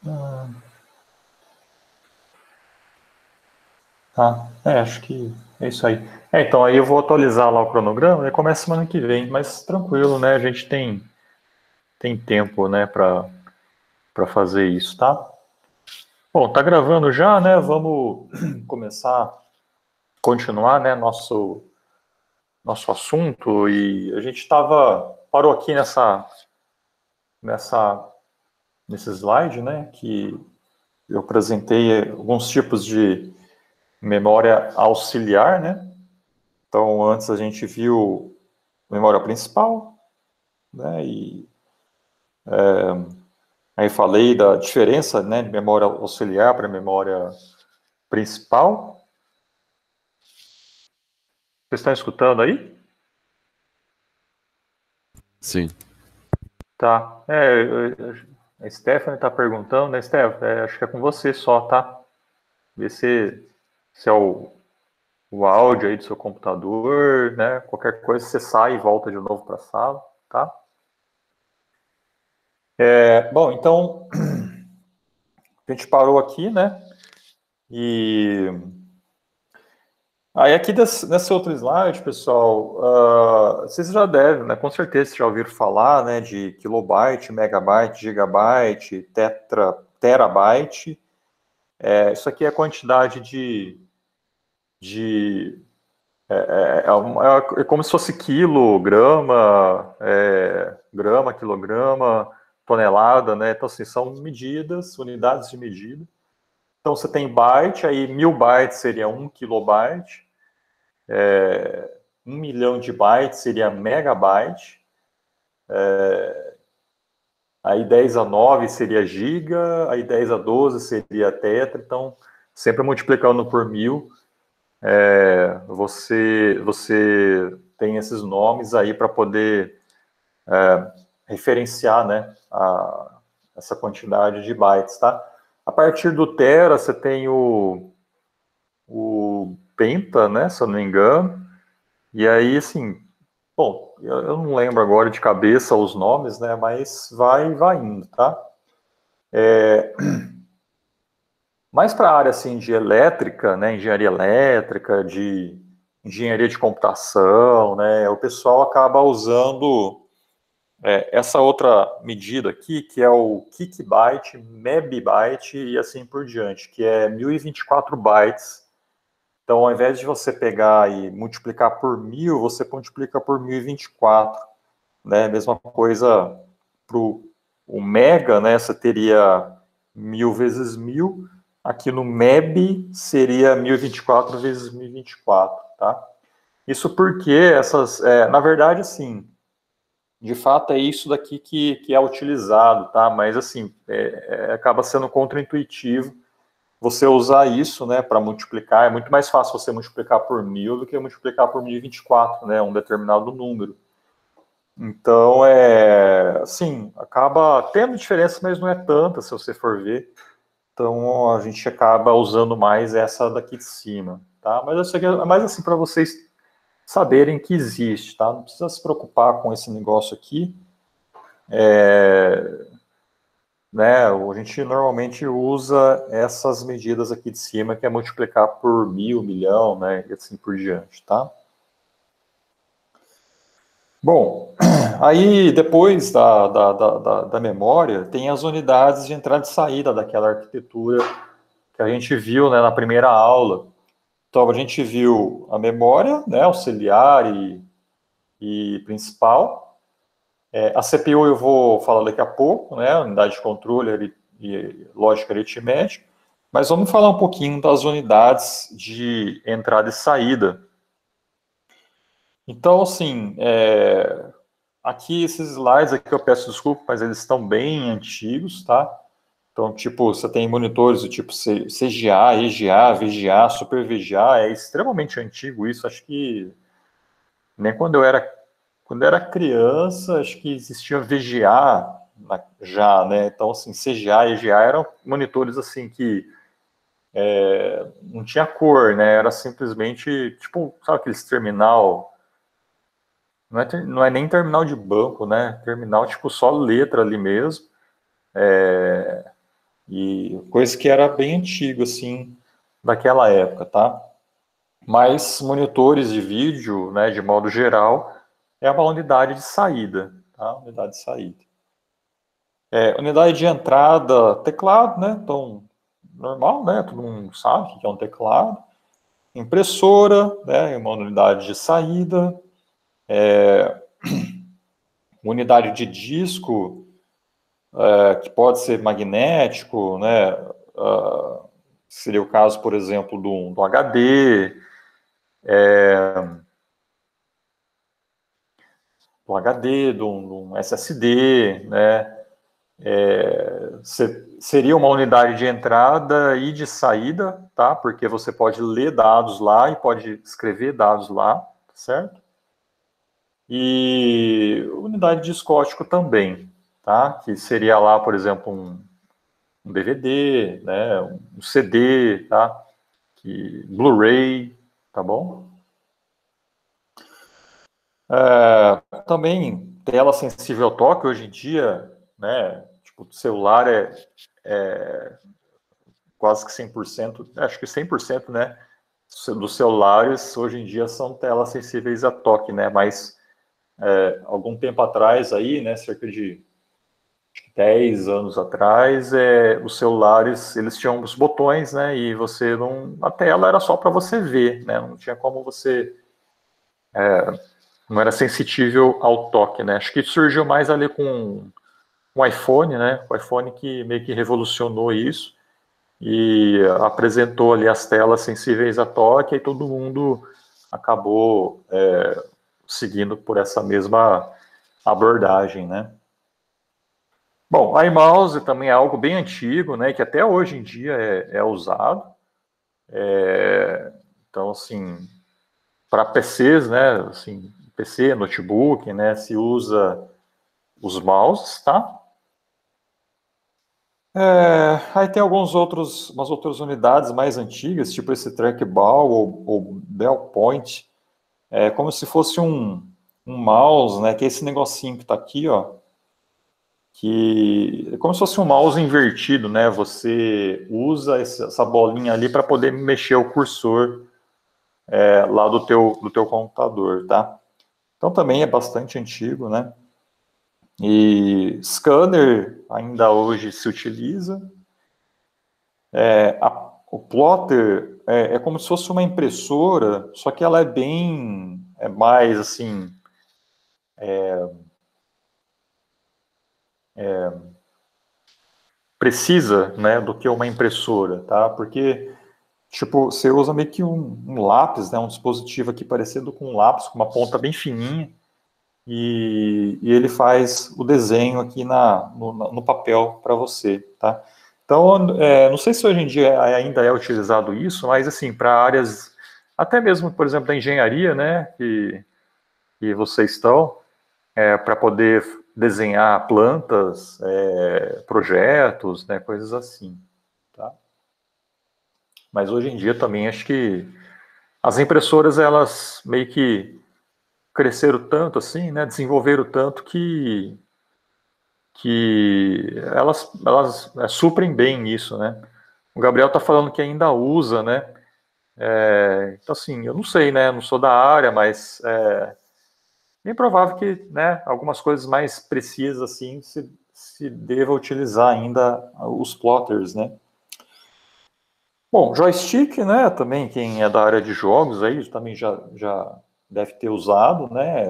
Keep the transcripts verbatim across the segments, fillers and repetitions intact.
Ah, tá, é, acho que é isso aí. É, então aí eu vou atualizar lá o cronograma e começa semana que vem, mas tranquilo, né? A gente tem, tem tempo, né, para para fazer isso, tá? Bom, tá gravando já, né? Vamos começar, continuar, né, nosso nosso assunto e a gente estava parou aqui nessa nessa nesse slide, né, que eu apresentei alguns tipos de memória auxiliar, né? Então, antes a gente viu memória principal, né? E aí falei da diferença, né, de memória auxiliar para memória principal. Vocês estão escutando aí? Sim. Tá. É, a Stephanie está perguntando, né, Stephanie? É, acho que é com você só, tá? Vê se, se é o, o áudio aí do seu computador, né? Qualquer coisa você sai e volta de novo para a sala, tá? É, bom, então a gente parou aqui, né? E aí aqui desse, nesse outro slide, pessoal, uh, vocês já devem, né? Com certeza vocês já ouviram falar, né? De kilobyte, megabyte, gigabyte, tetra, terabyte. É, isso aqui é a quantidade de, de é, é, uma- é como se fosse quilo, grama, é, grama, quilograma, tonelada, né? Então, assim, são medidas, unidades de medida. Então, você tem byte, aí mil bytes seria um kilobyte, um milhão de bytes seria megabyte, aí dez a nove seria giga, aí dez a doze seria tetra, então, sempre multiplicando por mil, é, você, você tem esses nomes aí para poder referenciar, né, a, essa quantidade de bytes, tá? A partir do tera, você tem o, o penta, né, se eu não me engano, e aí, assim, bom, eu, eu não lembro agora de cabeça os nomes, né, mas vai vai indo, tá? Mais para a área, assim, de elétrica, né, engenharia elétrica, de engenharia de computação, né, o pessoal acaba usando é, essa outra medida aqui, que é o Kickbyte, Mebibyte e assim por diante, que é mil e vinte e quatro bytes. Então, ao invés de você pegar e multiplicar por mil, você multiplica por mil e vinte e quatro, né? Mesma coisa para o mega, né? Você teria mil vezes mil. Aqui no meb seria mil e vinte e quatro vezes mil e vinte e quatro, tá? Isso porque essas, é, na verdade, assim, de fato é isso daqui que, que é utilizado, tá? Mas assim, é, é, acaba sendo contraintuitivo você usar isso, né, para multiplicar. É muito mais fácil você multiplicar por mil do que multiplicar por mil e vinte e quatro, né, um determinado número. Então, é, assim, acaba tendo diferença, mas não é tanta se você for ver. Então, a gente acaba usando mais essa daqui de cima, tá? Mas isso aqui é mais assim para vocês saberem que existe, tá? Não precisa se preocupar com esse negócio aqui. É, né, a gente normalmente usa essas medidas aqui de cima, que é multiplicar por mil, milhão, né, e assim por diante, tá? Bom, aí depois da, da, da, da, da memória, tem as unidades de entrada e saída daquela arquitetura que a gente viu, né, na primeira aula. Então, a gente viu a memória, né, auxiliar e, e principal. É, a C P U eu vou falar daqui a pouco, né, unidade de controle e lógica aritmética, mas vamos falar um pouquinho das unidades de entrada e saída. Então, assim, é, aqui esses slides aqui eu peço desculpa, mas eles estão bem antigos, tá? Então, tipo, você tem monitores do tipo C G A, E G A, V G A, Super V G A, é extremamente antigo isso, acho que nem quando eu era quando eu era criança, acho que existia V G A na, já, né? Então, assim, C G A e E G A eram monitores, assim, que é, não tinha cor, né? Era simplesmente, tipo, sabe aqueles terminal... Não é, ter, não é nem terminal de banco, né? Terminal, tipo, só letra ali mesmo. E coisa que era bem antigo, assim, daquela época, tá? Mas monitores de vídeo, né, de modo geral, é uma unidade de saída, tá? Unidade de saída. É, unidade de entrada, teclado, né? Então, normal, né? Todo mundo sabe o que é um teclado. Impressora, né? Uma unidade de saída. É, unidade de disco, é, que pode ser magnético, né? Uh, seria o caso, por exemplo, do, do H D, é, do H D, do, do S S D, né? É, seria uma unidade de entrada e de saída, tá? Porque você pode ler dados lá e pode escrever dados lá, certo? E unidade de discótico também, tá? Que seria lá, por exemplo, um, um D V D, né? Um C D, tá? Que Blu-ray, tá bom? É, também tela sensível ao toque hoje em dia, né? Tipo, o celular é, é quase que cem por cento, acho que cem por cento, né, dos celulares hoje em dia são telas sensíveis a toque, né, mas é, algum tempo atrás aí, né, cerca de dez anos atrás, é, os celulares, eles tinham os botões, né, e você não, a tela era só para você ver, né, não tinha como você, é, não era sensível ao toque, né, acho que surgiu mais ali com o iPhone, né, o iPhone que meio que revolucionou isso, e apresentou ali as telas sensíveis a toque, e todo mundo acabou é, seguindo por essa mesma abordagem, né? Bom, a iMouse também é algo bem antigo, né, que até hoje em dia é, é usado. É, então, assim, para P Cs, né, assim, P C, notebook, né, se usa os mouses, tá? É, aí tem alguns outros, umas outras unidades mais antigas, tipo esse trackball ou, ou bellpoint, é como se fosse um, um mouse, né? Que é esse negocinho que está aqui, ó, que é como se fosse um mouse invertido, né? Você usa essa, essa bolinha ali para poder mexer o cursor é, lá do teu, do teu computador, tá? Então também é bastante antigo, né? E scanner ainda hoje se utiliza. É, a, o plotter é, é como se fosse uma impressora, só que ela é bem, é mais assim, é, é, precisa, né, do que uma impressora, tá? Porque, tipo, você usa meio que um, um lápis, né, um dispositivo aqui parecido com um lápis, com uma ponta bem fininha, e, e ele faz o desenho aqui na, no, no papel para você, tá? Então, é, não sei se hoje em dia ainda é utilizado isso, mas assim, para áreas, até mesmo, por exemplo, da engenharia, né, que, que vocês estão, é, para poder desenhar plantas, é, projetos, né, coisas assim, tá? Mas hoje em dia também acho que as impressoras, elas meio que cresceram tanto assim, né, desenvolveram tanto que que elas, elas é, suprem bem isso, né? O Gabriel está falando que ainda usa, né? É, então, assim, eu não sei, né? Eu não sou da área, mas é bem provável que, né, algumas coisas mais precisas, assim, se, se deva utilizar ainda os plotters, né? Bom, joystick, né? Também quem é da área de jogos aí também já, já deve ter usado, né?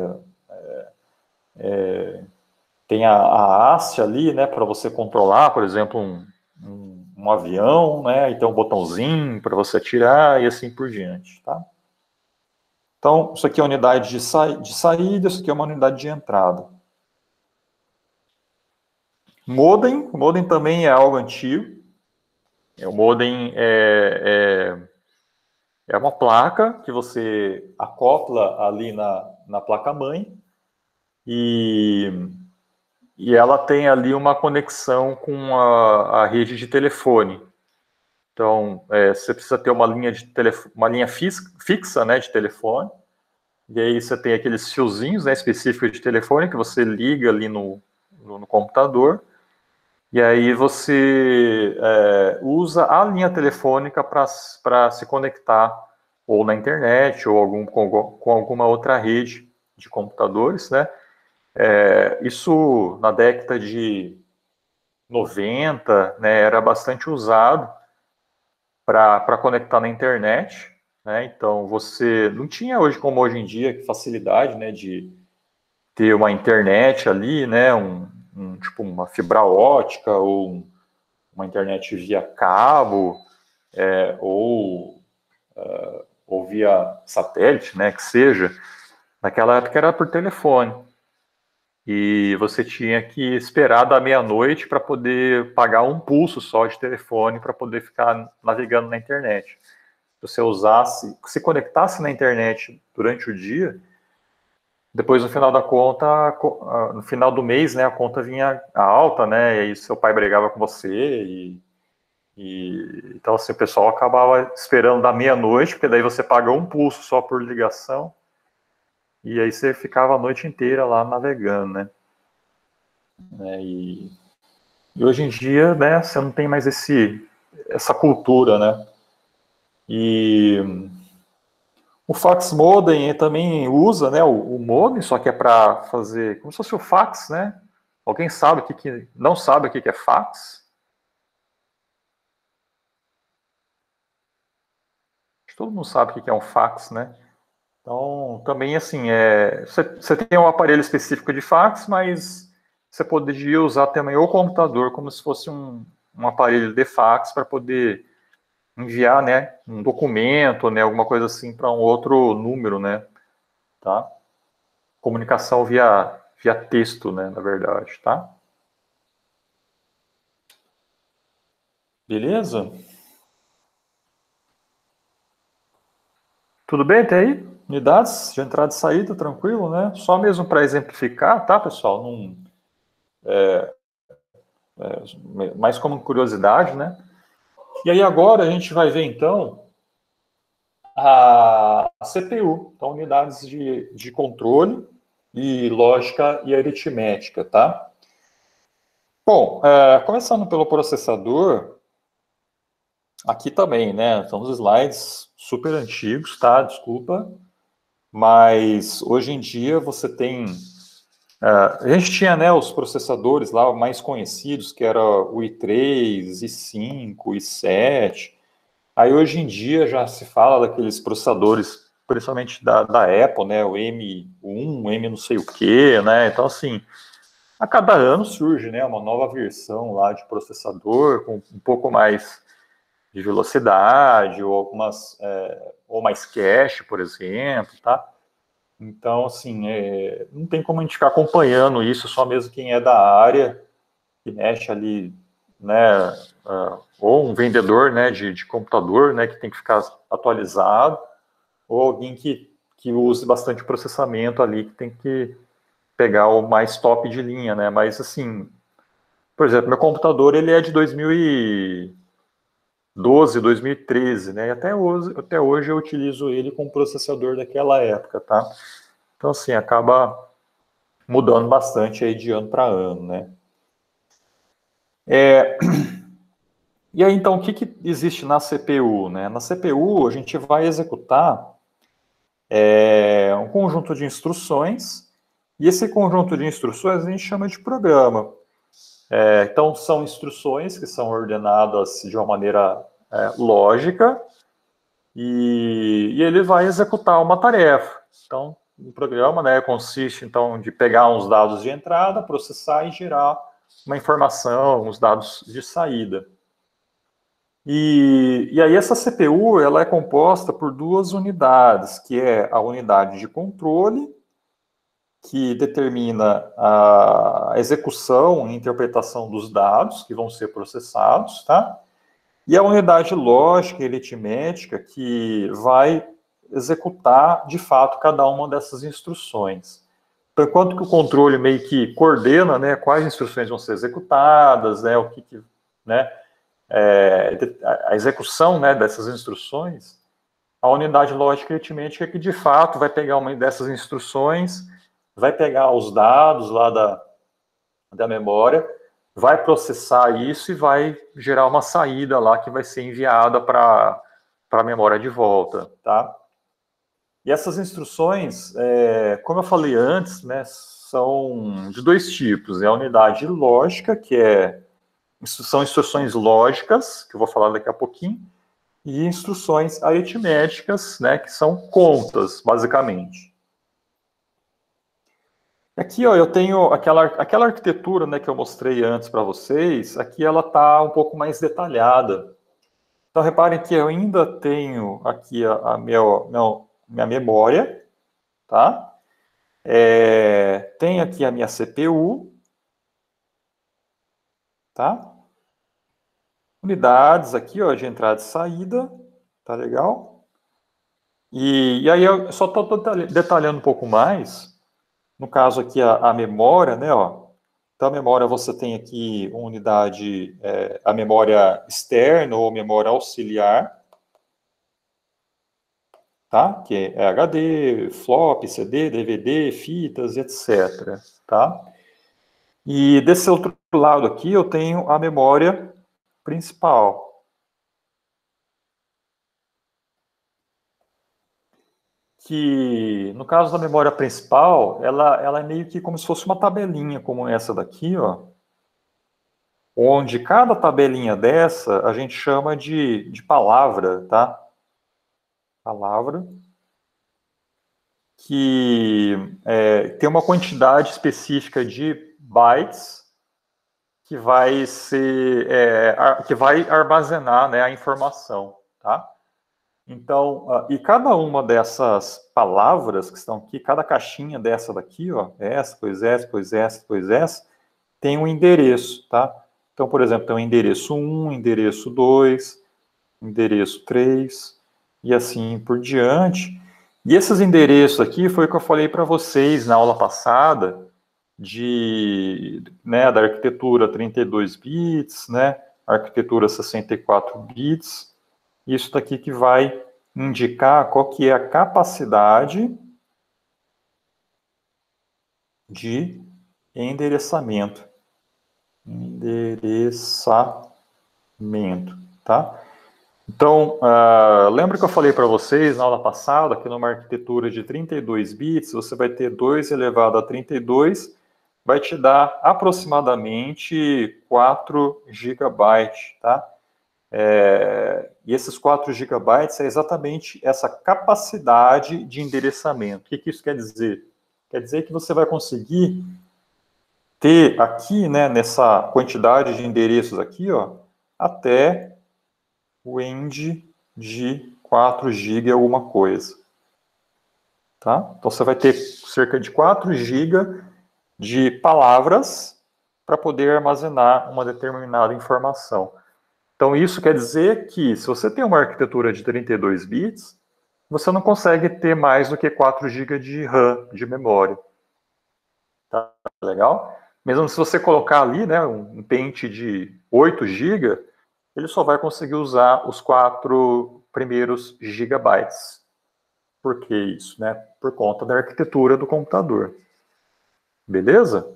É, tem a, a haste ali, né, para você controlar, por exemplo, um, um, um avião, né, e tem um botãozinho para você atirar e assim por diante, tá? Então, isso aqui é a unidade de, sa de saída, isso aqui é uma unidade de entrada. Modem, o modem também é algo antigo. O modem é, é, é uma placa que você acopla ali na, na placa-mãe e e ela tem ali uma conexão com a, a rede de telefone. Então, é, você precisa ter uma linha de telefone, uma linha fixa, né, de telefone. E aí você tem aqueles fiozinhos, né, específicos de telefone que você liga ali no, no, no computador. E aí você é, usa a linha telefônica para se conectar ou na internet ou algum, com, com alguma outra rede de computadores, né? É, isso na década de noventa, né, era bastante usado para conectar na internet, né? Então você não tinha hoje como hoje em dia que facilidade, né, de ter uma internet ali, né, um, um tipo uma fibra ótica ou um, uma internet via cabo é, ou uh, ou via satélite, né, que seja. Naquela época era por telefone. E você tinha que esperar da meia-noite para poder pagar um pulso só de telefone para poder ficar navegando na internet. Se você usasse, se conectasse na internet durante o dia, depois no final da conta, no final do mês, né, a conta vinha alta, né, e aí seu pai brigava com você e, e então assim, o pessoal acabava esperando da meia-noite, porque daí você paga um pulso só por ligação e aí você ficava a noite inteira lá navegando, né. É, e, e hoje em dia, né, você não tem mais esse, essa cultura, né? E o fax modem também usa, né, o, o modem, só que é para fazer como se fosse o fax, né? Alguém sabe o que, que não sabe o que, que é fax? Todo mundo sabe o que é um fax, né? Então, também assim, é, você, você tem um aparelho específico de fax, mas você poderia usar também o computador como se fosse um, um aparelho de fax para poder enviar, né, um documento, né, alguma coisa assim para um outro número, né, tá? Comunicação via, via texto, né, na verdade, tá? Beleza? Tudo bem até aí? Unidades de entrada e saída, tranquilo, né? Só mesmo para exemplificar, tá, pessoal? Não, é, é, mais como curiosidade, né? E aí agora a gente vai ver, então, a C P U, então unidades de, de controle e lógica e aritmética, tá? Bom, é, começando pelo processador, aqui também, né? São os slides super antigos, tá? Desculpa. Mas hoje em dia você tem. Uh, a gente tinha, né, os processadores lá mais conhecidos, que era o i três, i cinco, i sete. Aí hoje em dia já se fala daqueles processadores, principalmente da, da Apple, né? O M um, M não sei o quê, né? Então, assim, a cada ano surge, né, uma nova versão lá de processador com um pouco mais de velocidade ou algumas é, ou mais cache, por exemplo, tá? Então, assim, é, não tem como a gente ficar acompanhando isso, só mesmo quem é da área, que mexe ali, né, uh, ou um vendedor, né, de, de computador, né, que tem que ficar atualizado, ou alguém que, que use bastante processamento ali, que tem que pegar o mais top de linha, né, mas, assim, por exemplo, meu computador, ele é de dois mil e doze, dois mil e treze, né? E até hoje, até hoje eu utilizo ele com o processador daquela época, tá? Então, assim, acaba mudando bastante aí de ano para ano, né? É... E aí, então, o que, que existe na C P U, né? Na C P U, a gente vai executar é, um conjunto de instruções, e esse conjunto de instruções a gente chama de programa. É, então, são instruções que são ordenadas de uma maneira é, lógica, e, e ele vai executar uma tarefa. Então, o programa, né, consiste, então, de pegar uns dados de entrada, processar e gerar uma informação, uns dados de saída. E, e aí essa C P U, ela é composta por duas unidades, que é a unidade de controle, que determina a execução e interpretação dos dados que vão ser processados, tá? E a unidade lógica e aritmética, que vai executar, de fato, cada uma dessas instruções. Então, enquanto que o controle meio que coordena, né, quais instruções vão ser executadas, né, o que, que né, é, a execução, né, dessas instruções, a unidade lógica e aritmética que, de fato, vai pegar uma dessas instruções, vai pegar os dados lá da, da memória, vai processar isso e vai gerar uma saída lá que vai ser enviada para a memória de volta, tá? E essas instruções, é, como eu falei antes, né, são de dois tipos. É a unidade lógica, que é, são instruções lógicas, que eu vou falar daqui a pouquinho, e instruções aritméticas, né, que são contas, basicamente. Aqui, ó, eu tenho aquela, aquela arquitetura, né, que eu mostrei antes para vocês, aqui ela está um pouco mais detalhada. Então, reparem que eu ainda tenho aqui a, a minha, minha, minha memória, tá? É, tem aqui a minha C P U, tá? Unidades aqui, ó, de entrada e saída, tá legal? E, e aí eu só estou detalhando um pouco mais. No caso aqui, a, a memória, né, ó. Então, a memória, você tem aqui uma unidade, é, a memória externa ou memória auxiliar, tá? Que é H D, flop, C D, D V D, fitas, etcétera, tá? E desse outro lado aqui, eu tenho a memória principal. Que, no caso da memória principal, ela, ela é meio que como se fosse uma tabelinha, como essa daqui, ó. Onde cada tabelinha dessa a gente chama de, de palavra, tá? Palavra. Que é, tem uma quantidade específica de bytes que vai ser, é, que vai armazenar, né, a informação, tá? Então, uh, e cada uma dessas palavras que estão aqui, cada caixinha dessa daqui, ó, essa, pois essa, pois essa, pois essa, tem um endereço, tá? Então, por exemplo, tem o endereço um, endereço dois, endereço três, e assim por diante. E esses endereços aqui foi o que eu falei para vocês na aula passada, de, né, da arquitetura trinta e dois bits, né, arquitetura sessenta e quatro bits, isso daqui que vai indicar qual que é a capacidade de endereçamento. Endereçamento, tá? Então, uh, lembra que eu falei para vocês na aula passada que numa arquitetura de trinta e dois bits, você vai ter dois elevado a trinta e dois, vai te dar aproximadamente quatro gigabytes, tá? É, e esses quatro gigabytes é exatamente essa capacidade de endereçamento. O que, que isso quer dizer? Quer dizer que você vai conseguir ter aqui, né, nessa quantidade de endereços aqui, ó, até o end de quatro gigas alguma coisa. Tá? Então você vai ter cerca de quatro gigas de palavras para poder armazenar uma determinada informação. Então isso quer dizer que se você tem uma arquitetura de trinta e dois bits, você não consegue ter mais do que quatro gigas de RAM, de memória. Tá legal? Mesmo se você colocar ali, né, um pente de oito gigas, ele só vai conseguir usar os quatro primeiros gigabytes. Por que isso? Né? Por conta da arquitetura do computador. Beleza?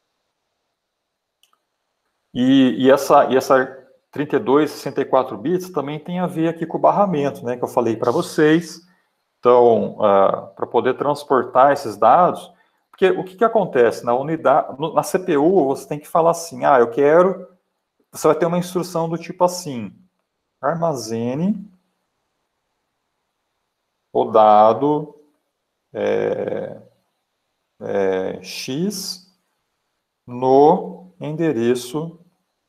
E, e, essa, e essa trinta e dois, sessenta e quatro bits também tem a ver aqui com o barramento, né, que eu falei para vocês. Então, uh, para poder transportar esses dados, porque o que, que acontece? Na unidade, na C P U, você tem que falar assim, ah, eu quero, você vai ter uma instrução do tipo assim, armazene o dado é, é, X no endereço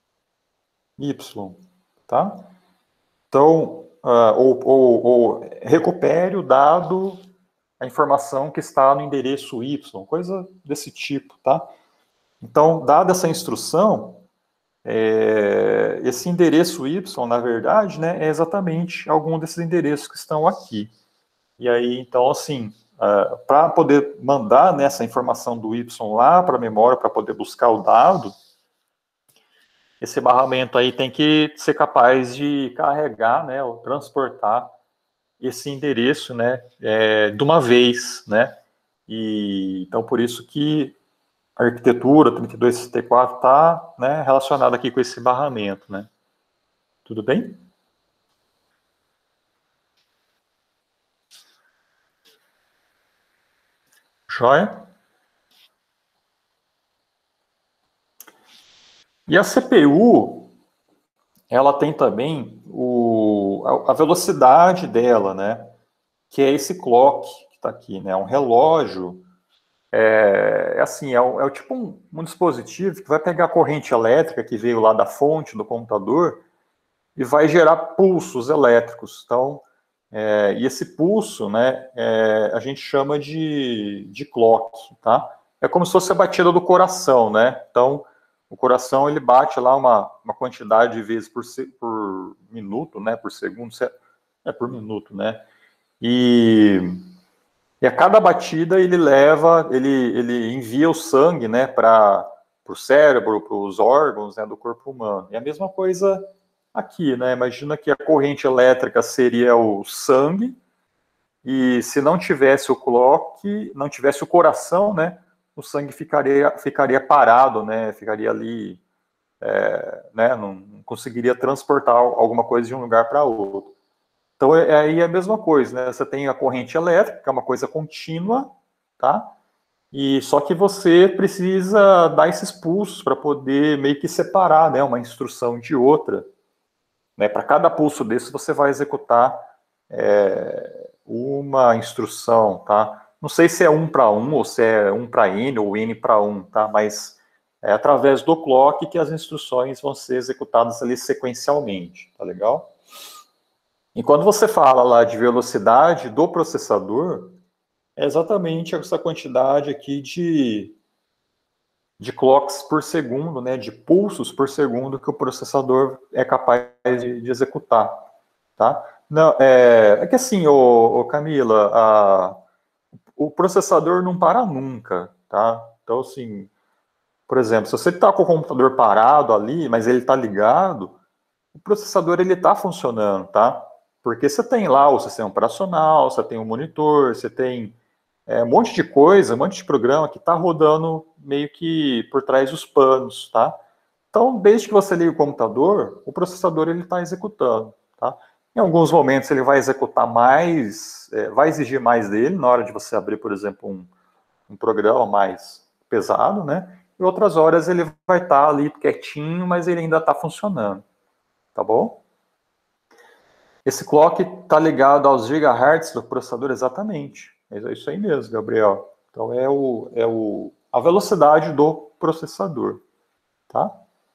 Y, tá? Então, uh, ou, ou, ou recupere o dado, a informação que está no endereço Y, coisa desse tipo, tá? Então, dada essa instrução, é, esse endereço Y, na verdade, né, é exatamente algum desses endereços que estão aqui. E aí, então, assim, uh, para poder mandar, né, essa informação do Y lá para a memória, para poder buscar o dado, esse barramento aí tem que ser capaz de carregar, né, ou transportar esse endereço, né, é, de uma vez, né, e então por isso que arquitetura trinta e dois sessenta e quatro está, né, relacionada aqui com esse barramento, né? Tudo bem? Joia? E a C P U, ela tem também o, a, a velocidade dela, né? Que é esse clock que está aqui, né? Um relógio. É, é assim, é, um, é tipo um, um dispositivo que vai pegar a corrente elétrica que veio lá da fonte do computador e vai gerar pulsos elétricos. Então, é, e esse pulso, né, é, a gente chama de, de clock, tá? É como se fosse a batida do coração, né? Então, o coração, ele bate lá uma, uma quantidade de vezes por, por minuto, né, por segundo, é por minuto, né? E, e a cada batida ele leva, ele, ele envia o sangue, né, para o cérebro, para os órgãos, né, do corpo humano. E a mesma coisa aqui, né? Imagina que a corrente elétrica seria o sangue, e se não tivesse o clock, não tivesse o coração, né, o sangue ficaria, ficaria parado, né, ficaria ali, é, né, não conseguiria transportar alguma coisa de um lugar para outro. Então, é, aí é a mesma coisa, né, você tem a corrente elétrica, que é uma coisa contínua, tá? E só que você precisa dar esses pulsos para poder meio que separar, né, uma instrução de outra. Né? Para cada pulso desse, você vai executar é, uma instrução, tá? Não sei se é um para um, ou se é um para N, ou N para um, tá? Mas é através do clock que as instruções vão ser executadas ali sequencialmente, tá legal? E quando você fala lá de velocidade do processador, é exatamente essa quantidade aqui de, de clocks por segundo, né, de pulsos por segundo que o processador é capaz de, de executar, tá? Não, é, é que assim, ô, ô Camila, a, o processador não para nunca, tá? Então, assim, por exemplo, se você está com o computador parado ali, mas ele está ligado, o processador ele está funcionando, tá? Porque você tem lá o sistema operacional, você tem o monitor, você tem é, um monte de coisa, um monte de programa que está rodando meio que por trás dos panos, tá? Então, desde que você liga o computador, o processador ele está executando, tá? Em alguns momentos ele vai executar mais, é, vai exigir mais dele na hora de você abrir, por exemplo, um, um programa mais pesado, né? E outras horas ele vai estar tá ali quietinho, mas ele ainda está funcionando, tá bom? Esse clock está ligado aos gigahertz do processador exatamente. É isso aí mesmo, Gabriel. Então é, o, é o, a velocidade do processador, tá?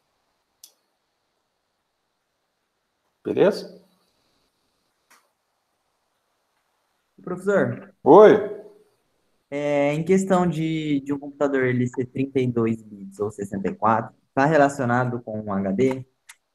Beleza? Professor, Oi? é, em questão de, de um computador ele ser trinta e dois bits ou sessenta e quatro, está relacionado com um H D?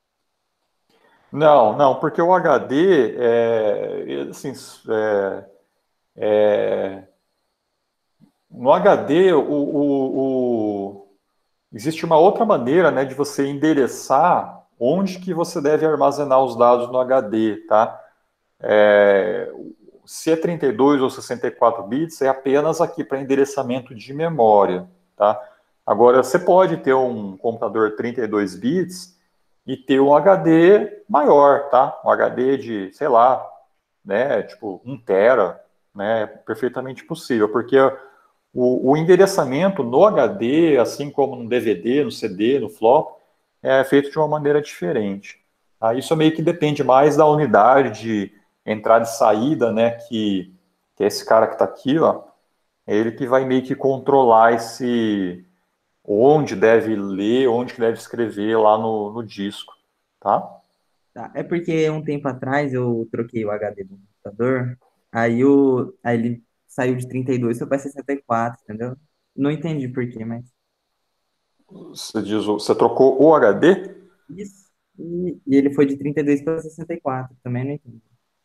Não, não, porque o H D, é, assim, é, é, no H D, o, o, o- existe uma outra maneira, né, de você endereçar onde que você deve armazenar os dados no H D, tá? É, se é trinta e dois ou sessenta e quatro bits, é apenas aqui para endereçamento de memória, tá? Agora, você pode ter um computador trinta e dois bits e ter um H D maior, tá? Um H D de, sei lá, né, tipo um tera, né? É perfeitamente possível, porque o, o endereçamento no H D, assim como no D V D, no C D, no flop, é feito de uma maneira diferente. Tá? Isso meio que depende mais da unidade de entrada e saída, né? Que, que é esse cara que está aqui, ó. É ele que vai meio que controlar esse onde deve ler, onde que deve escrever lá no, no disco, tá? Tá, é porque um tempo atrás eu troquei o H D do computador, aí, o, aí ele saiu de trinta e dois foi para sessenta e quatro, entendeu? Não entendi por quê, mas Você diz, o- você trocou o H D? isso. E, e ele foi de trinta e dois para sessenta e quatro, também não entendi.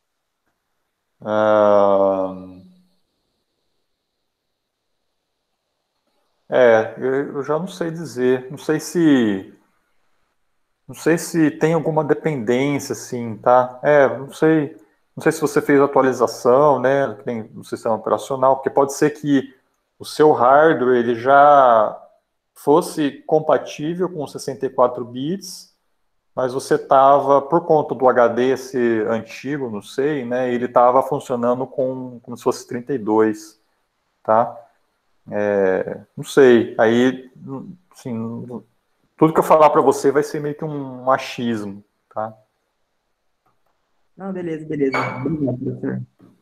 Ah, é, eu eu já não sei dizer. Não sei se Não sei se tem alguma dependência, assim, tá? É, não sei. Não sei se você fez atualização, né, que nem no sistema operacional, porque pode ser que o seu hardware ele já fosse compatível com sessenta e quatro bits, mas você estava, por conta do H D ser antigo, não sei, né, ele estava funcionando com, como se fosse trinta e dois, tá? É, não sei, aí, assim, tudo que eu falar para você vai ser meio que um achismo, tá? Não, beleza, beleza. Obrigado, professor.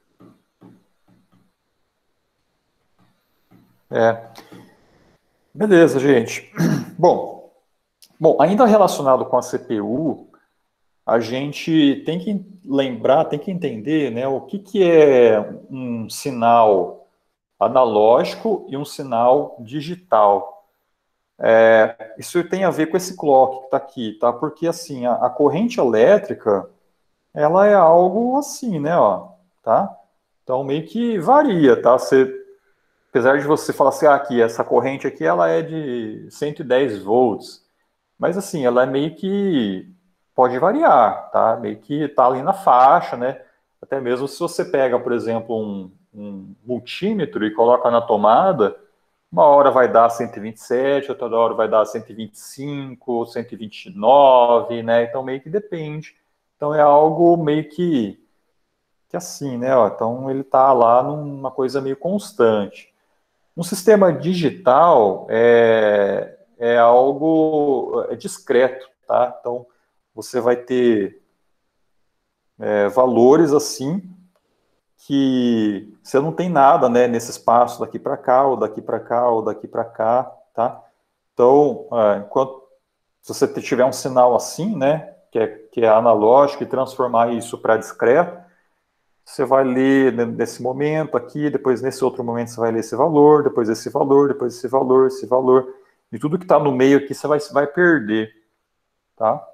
É, beleza, gente. Bom, bom, ainda relacionado com a C P U, a gente tem que lembrar, tem que entender, né, o que, que é um sinal analógico e um sinal digital. É, isso tem a ver com esse clock que está aqui, tá? Porque assim, a, a corrente elétrica, ela é algo assim, né, ó, tá? Então meio que varia, tá? Você, apesar de você falar assim, ah, aqui, essa corrente aqui, ela é de cento e dez volts, mas assim, ela é meio que pode variar, tá? Meio que tá ali na faixa, né? Até mesmo se você pega, por exemplo, um, um multímetro e coloca na tomada, uma hora vai dar cento e vinte e sete, outra hora vai dar cento e vinte e cinco, cento e vinte e nove, né? Então meio que depende. Então é algo meio que, que assim, né? Ó, então ele tá lá numa coisa meio constante. Um sistema digital é, é algo é discreto, tá? Então, você vai ter é, valores assim que você não tem nada, né, nesse espaço daqui para cá, ou daqui para cá, ou daqui para cá, tá? Então, é, enquanto se você tiver um sinal assim, né, que é, que é analógico e transformar isso para discreto, você vai ler nesse momento aqui, depois nesse outro momento você vai ler esse valor, depois esse valor, depois esse valor, esse valor, e tudo que está no meio aqui você vai, vai perder, tá?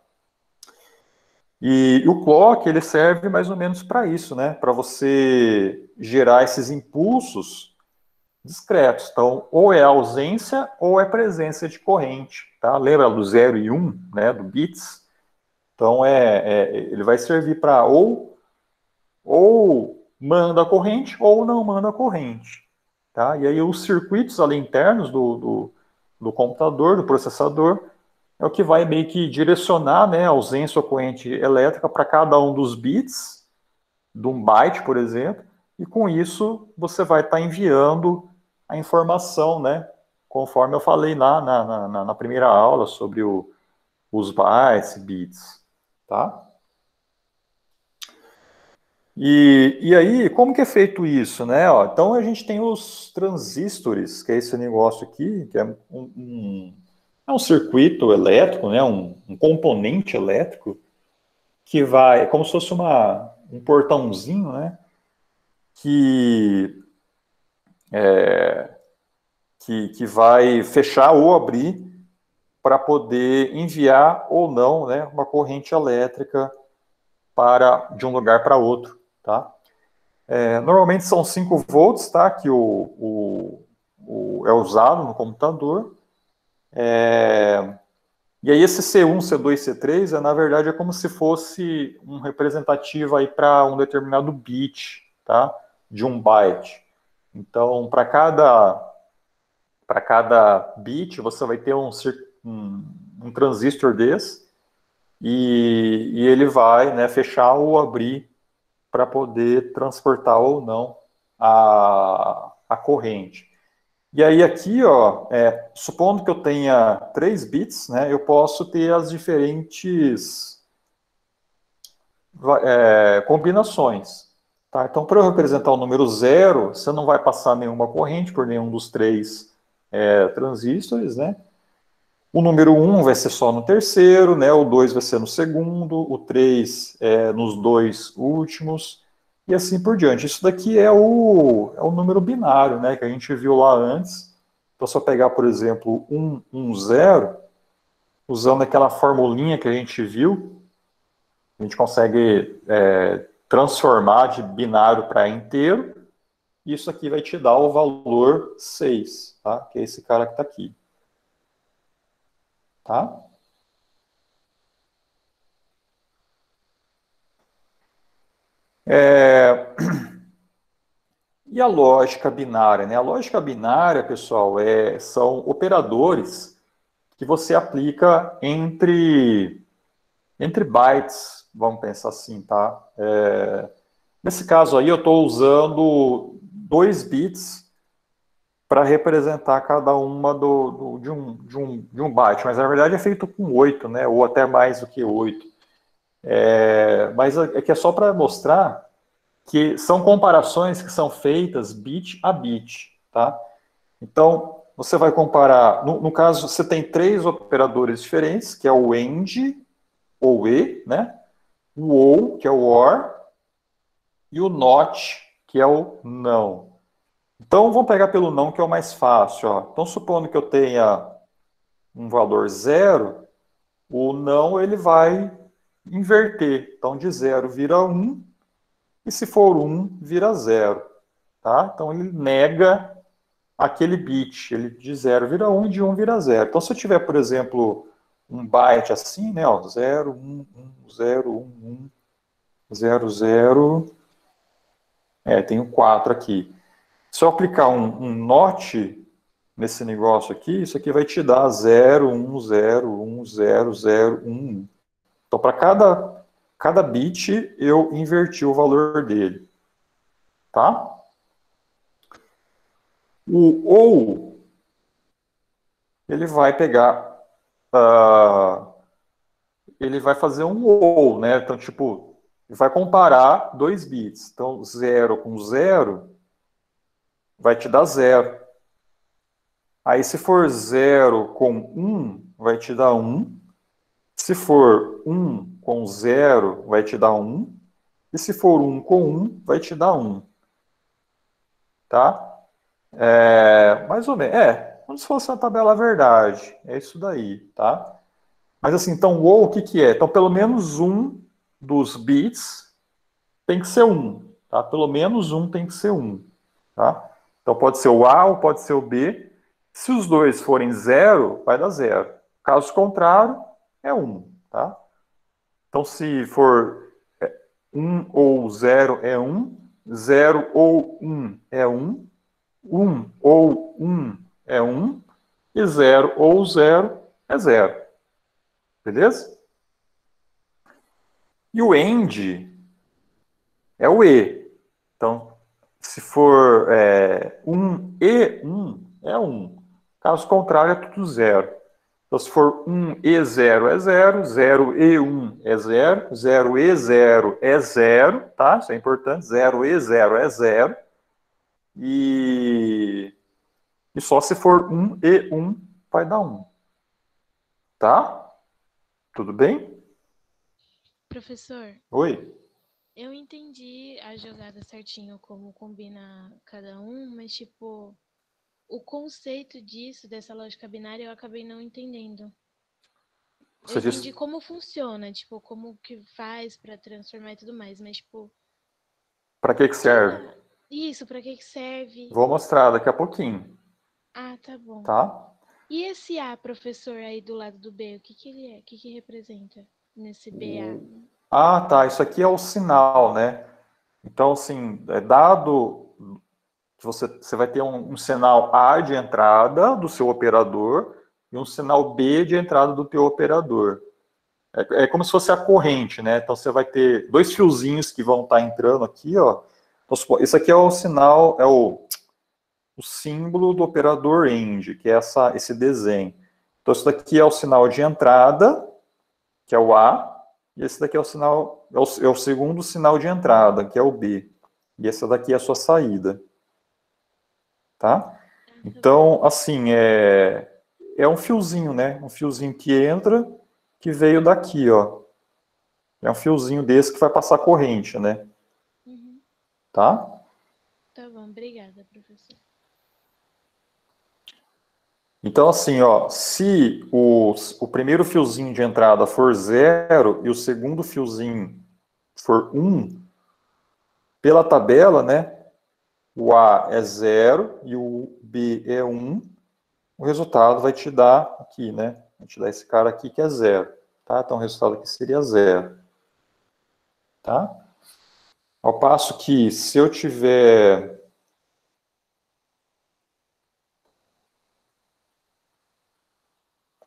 E o clock, ele serve mais ou menos para isso, né? Para você gerar esses impulsos discretos. Então, ou é ausência ou é presença de corrente, tá? Lembra do zero e um, né, do bits? Então, é, é ele vai servir para ou ou manda a corrente ou não manda a corrente. Tá? E aí os circuitos ali internos do, do, do computador, do processador, é o que vai meio que direcionar, né, a ausência ou corrente elétrica para cada um dos bits, de um byte, por exemplo, e com isso você vai estar tá enviando a informação, né, conforme eu falei lá na, na, na primeira aula sobre o, os bytes, bits, tá? E, e aí, como que é feito isso, né? Ó, então a gente tem os transistores, que é esse negócio aqui, que é um, um, é um circuito elétrico, né? Um, um componente elétrico que vai, é como se fosse uma, um portãozinho, né? Que, que, que vai fechar ou abrir para poder enviar ou não, né? Uma corrente elétrica para de um lugar para outro, tá? É, normalmente são cinco volts, tá? Que o, o, o, é usado no computador. É, e aí esse C um, C dois, C três, é, na verdade, é como se fosse um representativo aí para um determinado bit, tá? De um byte. Então, para cada, para cada bit, você vai ter um, um, um transistor desse e, e ele vai, né, fechar ou abrir para poder transportar ou não a, a corrente. E aí aqui, ó, é, supondo que eu tenha três bits, né, eu posso ter as diferentes é, combinações. Tá? Então, para eu representar o número zero, você não vai passar nenhuma corrente por nenhum dos três é, transistores, né? O número um vai ser só no terceiro, né? O dois vai ser no segundo, o três é nos dois últimos, e assim por diante. Isso daqui é o, é o número binário, né? Que a gente viu lá antes. Então, se eu pegar, por exemplo, um, um, zero, usando aquela formulinha que a gente viu, a gente consegue é, transformar de binário para inteiro, e isso aqui vai te dar o valor seis, tá? Que é esse cara que está aqui. Tá? É... E a lógica binária, né? A lógica binária, pessoal, é, são operadores que você aplica entre, entre bytes, vamos pensar assim, tá? É, nesse caso aí, eu estou usando dois bits para representar cada uma do, do, de, um, de, um, de um byte, mas na verdade é feito com oito, né? Ou até mais do que oito. É, mas é que é só para mostrar que são comparações que são feitas bit a bit, tá? Então, você vai comparar, no, no caso, você tem três operadores diferentes, que é o AND, ou E, né? O OR, que é o OR, e o NOT, que é o não. Então, vamos pegar pelo não, que é o mais fácil, ó. Então, supondo que eu tenha um valor zero, o não, ele vai inverter. Então, de zero vira um, e se for um, vira zero. Tá? Então, ele nega aquele bit. Ele de zero vira um e de um vira zero. Então, se eu tiver, por exemplo, um byte assim, né? Ó, zero, um, um, zero, um, um, zero, zero. É, tenho quatro aqui. Se eu aplicar um, um NOT nesse negócio aqui, isso aqui vai te dar zero, um, zero, um, zero, zero, um. Então, para cada, cada bit, eu inverti o valor dele. Tá? O ou, ele vai pegar, uh, ele vai fazer um ou, né? Então, tipo, vai comparar dois bits. Então, zero com zero vai te dar zero. Aí, se for zero com um, vai te dar um. Se for um com zero, vai te dar um. E se for um com um, vai te dar um. Tá? É, mais ou menos. É, como se fosse uma tabela verdade. É isso daí, tá? Mas assim, então o ou o que que é? Então pelo menos um dos bits tem que ser um, tá? Pelo menos um tem que ser um, tá? Então pode ser o A ou pode ser o B. Se os dois forem zero, vai dar zero. Caso contrário, é um, tá? Então se for um ou zero é um, zero ou um é um, um ou um é um, e zero ou zero é zero. Beleza? E o AND é o E. Então, se for é, um e um, é um. Caso contrário, é tudo zero. Então, se for um e zero é zero, zero e um é zero, zero e zero é zero, tá? Isso é importante, zero e zero é zero. E, e só se for um e um vai dar um. Tá? Tudo bem? Professor, Oi? eu entendi a jogada certinho, como combina cada um, mas, tipo, o conceito disso, dessa lógica binária, eu acabei não entendendo. Eu Você entendi disse como funciona, tipo, como que faz pra transformar e tudo mais, mas, tipo, para que que sei serve? lá, isso, pra que que serve? Vou mostrar daqui a pouquinho, Ah, tá bom. tá? E esse A, professor, aí do lado do B, o que que ele é? O que que representa nesse B A? Ah, tá. Isso aqui é o sinal, né? Então, assim, é dado que você, você vai ter um, um sinal A de entrada do seu operador e um sinal B de entrada do teu operador. É, é como se fosse a corrente, né? Então, você vai ter dois fiozinhos que vão estar entrando aqui, ó. Então, esse aqui é o sinal, é o, o símbolo do operador AND, que é essa, esse desenho. Então, isso daqui é o sinal de entrada, que é o A, e esse daqui é o sinal, é o, é o segundo sinal de entrada, que é o B. E essa daqui é a sua saída. Tá? Ah, tá bom. Então, assim, é, é um fiozinho, né? Um fiozinho que entra, que veio daqui, ó. É um fiozinho desse que vai passar corrente, né? Uhum. Tá? Tá bom, obrigada, professor. Então, assim, ó, se o, o primeiro fiozinho de entrada for zero e o segundo fiozinho for um, pela tabela, né? O A é zero e o B é um, o resultado vai te dar aqui, né? Vai te dar esse cara aqui que é zero, tá? Então o resultado aqui seria zero, tá? Ao passo que se eu tiver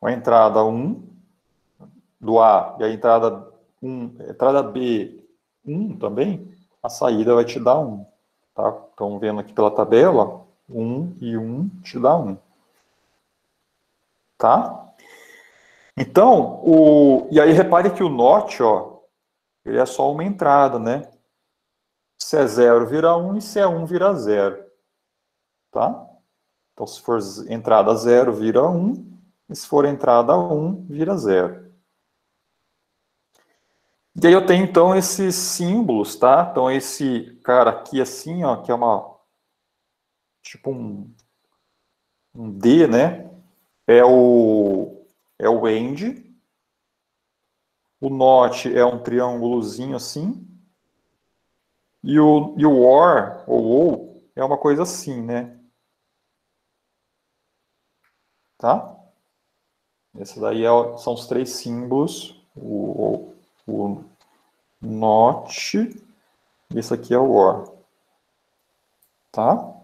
com a entrada um do A e a entrada um, a entrada B um também, a saída vai te dar um. Tá? Estão vendo aqui pela tabela, um e um te dá um. Tá? Então, o, e aí repare que o NOT, ó, ele é só uma entrada, né? Se é zero, vira um, e se é um, vira zero. Tá? Então, se for entrada zero, vira um, e se for entrada um, vira zero. E aí eu tenho, então, esses símbolos, tá? Então, esse cara aqui, assim, ó, que é uma... tipo um, um D, né? É o, é o AND. O NOT é um triângulozinho assim. E o, e o OR, ou OU, é uma coisa assim, né? Tá? Esse daí é, são os três símbolos. O, o, o NOT. E esse aqui é o OR. Tá?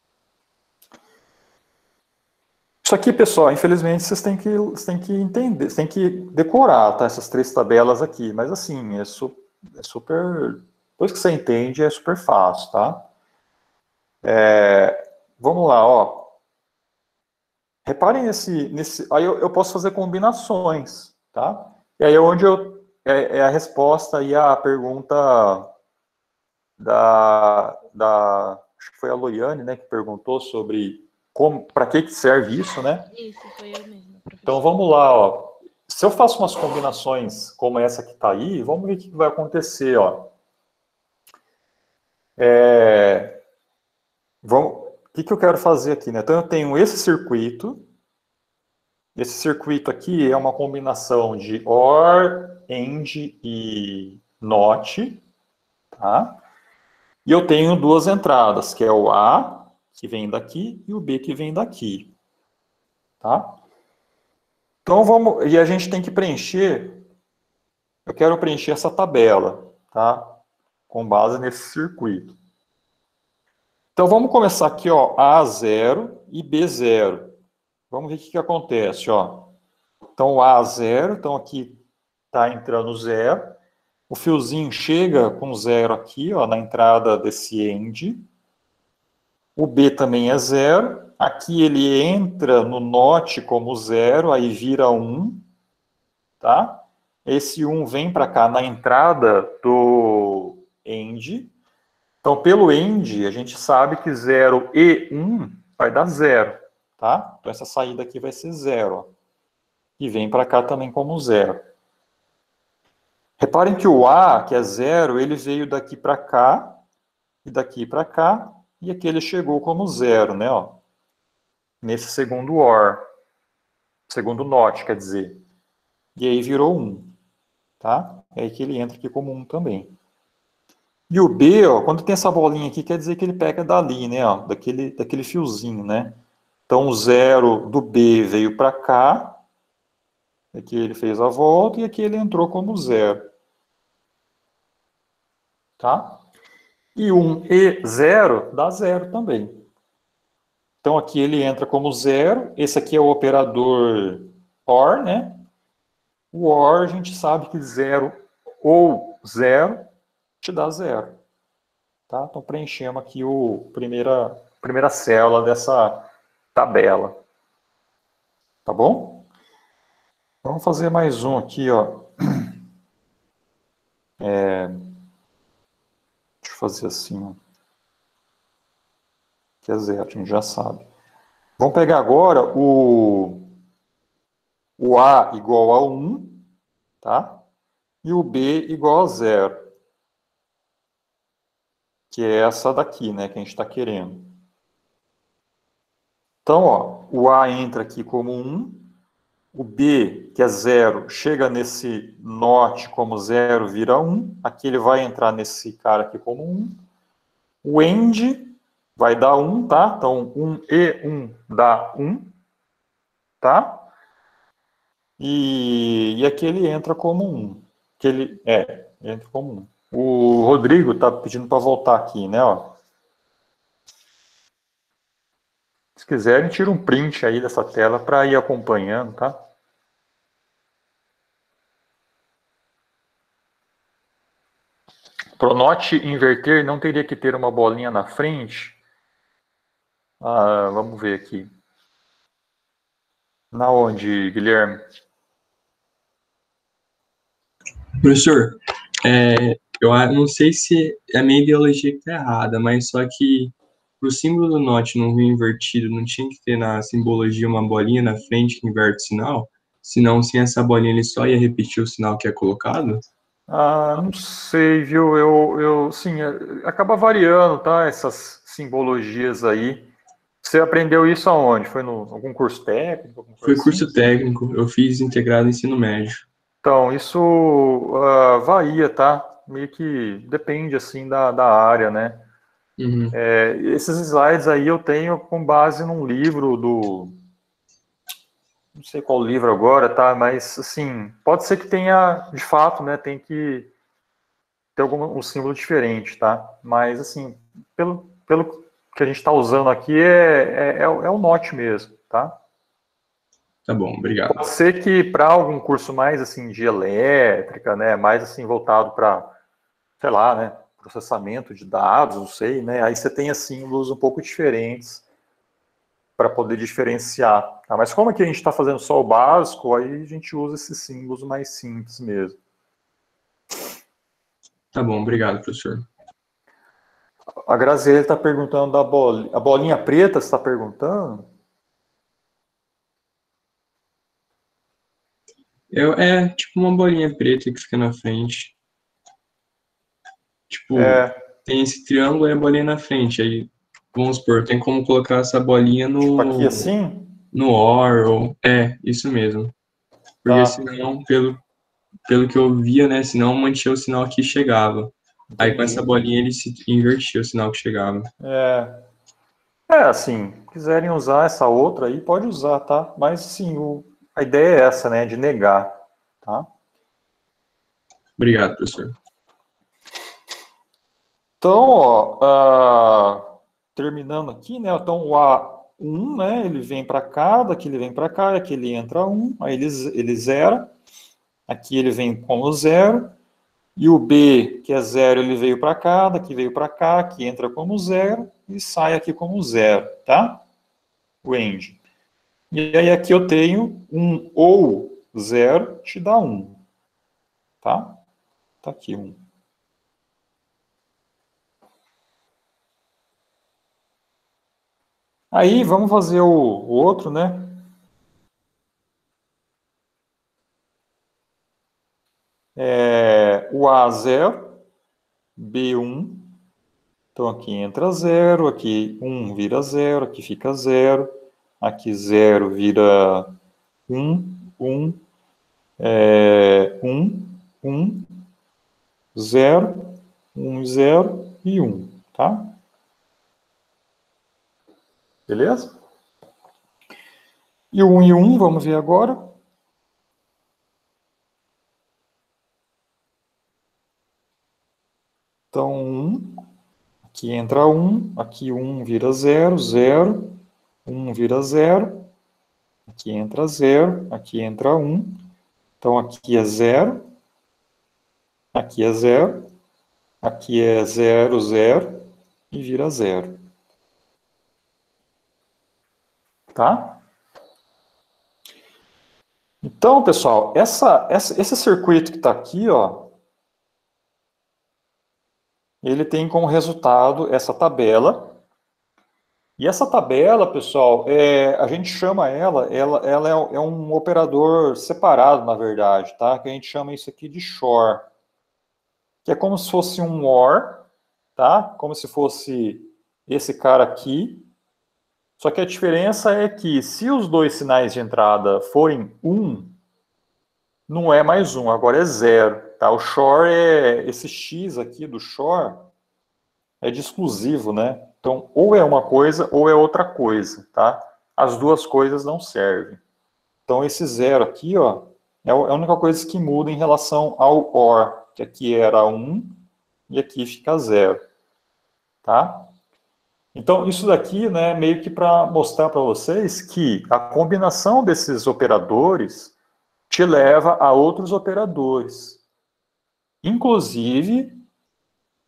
Isso aqui, pessoal, infelizmente, vocês têm que, vocês têm que entender, vocês têm que decorar, tá? Essas três tabelas aqui. Mas, assim, é, su, é super... Depois que você entende, é super fácil, tá? É, vamos lá, ó. Reparem nesse... nesse aí eu, eu posso fazer combinações, tá? E aí é onde eu... É, é a resposta e a pergunta da, da... Acho que foi a Loiane, né, que perguntou sobre... Para que, que serve isso, né? Isso, foi eu mesma, professor. Então vamos lá, ó. Se eu faço umas combinações como essa que está aí, vamos ver o que vai acontecer, ó. É... Vamos... O que, que eu quero fazer aqui, né? Então eu tenho esse circuito. Esse circuito aqui é uma combinação de OR, AND e NOT, tá? E eu tenho duas entradas, que é o A, que vem daqui, e o B, que vem daqui, tá? Então vamos, e a gente tem que preencher, eu quero preencher essa tabela, tá? Com base nesse circuito. Então vamos começar aqui, ó, A zero e B zero. Vamos ver o que, que acontece, ó. Então A zero, então aqui está entrando zero. O fiozinho chega com zero aqui, ó, na entrada desse AND. O B também é zero. Aqui ele entra no NOT como zero, aí vira um, tá? Esse um vem para cá na entrada do AND. Então, pelo AND, a gente sabe que zero e um vai dar zero, tá? Então, essa saída aqui vai ser zero, ó. E vem para cá também como zero. Reparem que o A, que é zero, ele veio daqui para cá, e daqui para cá, e aqui ele chegou como zero, né? Ó, nesse segundo OR, segundo NOT, quer dizer. E aí virou um, tá? É aí que ele entra aqui como um também. E o B, ó, quando tem essa bolinha aqui, quer dizer que ele pega dali, né? Ó, daquele, daquele fiozinho, né? Então o zero do B veio para cá, aqui ele fez a volta, e aqui ele entrou como zero. Tá? E um e zero dá zero também. Então aqui ele entra como zero. Esse aqui é o operador OR, né? O OR a gente sabe que zero ou zero te dá zero. Tá? Então preenchemos aqui o primeira, primeira célula dessa tabela. Tá bom? Vamos fazer mais um aqui, ó. É... Deixa eu fazer assim, ó. Que é zero, a gente já sabe. Vamos pegar agora o, o A igual a um, tá? E o B igual a zero. Que é essa daqui, né, que a gente está querendo. Então, ó, o A entra aqui como um, o B, que é zero, chega nesse NOT como zero, vira um, aqui ele vai entrar nesse cara aqui como um, o AND vai dar um, tá? Então, um e um dá um, tá? E, e aqui ele entra como um, que ele, é, entra como um. O Rodrigo tá pedindo para voltar aqui, né, ó. Se quiserem, tira um print aí dessa tela para ir acompanhando, tá? Pro NOT inverter, não teria que ter uma bolinha na frente? Ah, vamos ver aqui. Na onde, Guilherme? Professor, é, eu a- não sei se é a minha ideologia que está errada, mas só que o símbolo do NOT não vir invertido, não tinha que ter na simbologia uma bolinha na frente que inverte o sinal? Senão, sem essa bolinha, ele só ia repetir o sinal que é colocado? Ah, não sei, viu? Eu, eu, sim, é, acaba variando, tá? Essas simbologias aí. Você aprendeu isso aonde? Foi no algum curso técnico, alguma Foi coisa curso assim? técnico, eu fiz integrado ensino médio. Então, isso ah, varia, tá? Meio que depende, assim, da, da área, né? Uhum. É, esses slides aí eu tenho com base num livro do... Não sei qual livro agora, tá? Mas, assim, pode ser que tenha, de fato, né? Tem que ter algum um símbolo diferente, tá? Mas, assim, pelo, pelo que a gente está usando aqui, é, é, é o NOT mesmo, tá? Tá bom, obrigado. Pode ser que para algum curso mais, assim, de elétrica, né? Mais, assim, voltado para, sei lá, né? Processamento de dados, não sei, né? Aí você tenha símbolos um pouco diferentes para poder diferenciar. Tá? Mas como aqui a gente está fazendo só o básico, aí a gente usa esses símbolos mais simples mesmo. Tá bom, obrigado, professor. A Graziele está perguntando da bolinha. A bolinha preta, você está perguntando? Eu, é tipo uma bolinha preta que fica na frente. Tipo, É, tem esse triângulo e a bolinha na frente. Aí, vamos supor, tem como colocar essa bolinha tipo aqui no, assim? no OR, ou... É, isso mesmo. Porque Tá, senão, pelo, pelo que eu via, né, senão mantinha o sinal que chegava. Aí com essa entendi. bolinha ele se invertia o sinal que chegava. É, é assim, quiserem usar essa outra aí, pode usar, tá? Mas sim, o, a ideia é essa, né? De negar, tá? Obrigado, professor. Então, ó, ah, terminando aqui, né? Então, o A um, né? Ele vem para cá, daqui ele vem para cá, aqui ele entra um, aí ele, ele zera, aqui ele vem como zero, e o B, que é zero, ele veio para cá, daqui veio para cá, aqui entra como zero e sai aqui como zero, tá? O end. E aí aqui eu tenho um ou zero te dá um, tá? Tá aqui um. Aí vamos fazer o, o outro, né? É, o A zero, B um, então aqui entra zero, aqui um vira zero, aqui fica zero, aqui zero vira um, um, é, um, um, zero, um, zero e um, tá? Beleza? E o um e um, vamos ver agora. Então, um, aqui entra um, aqui um vira zero, zero, um vira zero, aqui entra zero, aqui entra um, então aqui é zero, aqui é zero, aqui é zero, zero e vira zero. Tá? Então, pessoal, essa, essa, esse circuito que está aqui, ó, ele tem como resultado essa tabela. E essa tabela, pessoal, é, a gente chama ela, ela, ela é, é um operador separado, na verdade, tá? Que a gente chama isso aqui de shor. Que é como se fosse um or, tá? Como se fosse esse cara aqui. Só que a diferença é que se os dois sinais de entrada forem um, não é mais um, agora é zero, tá? O shor é esse x aqui do shor é de exclusivo, né? Então, ou é uma coisa ou é outra coisa, tá? As duas coisas não servem. Então, esse zero aqui, ó, é a única coisa que muda em relação ao or, que aqui era um e aqui fica zero, tá? Então, isso daqui, né, meio que para mostrar para vocês que a combinação desses operadores te leva a outros operadores. Inclusive,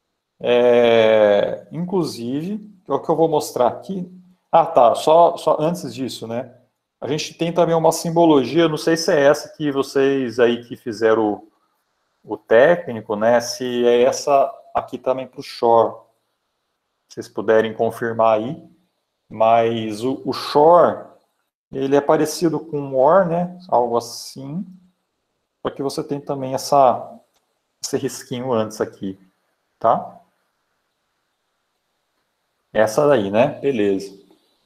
É, inclusive, é o que eu vou mostrar aqui. Ah, tá, só, só antes disso, né? A gente tem também uma simbologia, não sei se é essa que vocês aí que fizeram o, o técnico, né? Se é essa aqui também para o shore. Se vocês puderem confirmar aí. Mas o, o shore, ele é parecido com o or, né? Algo assim. Só que você tem também essa, esse risquinho antes aqui, tá? Essa daí, né? Beleza.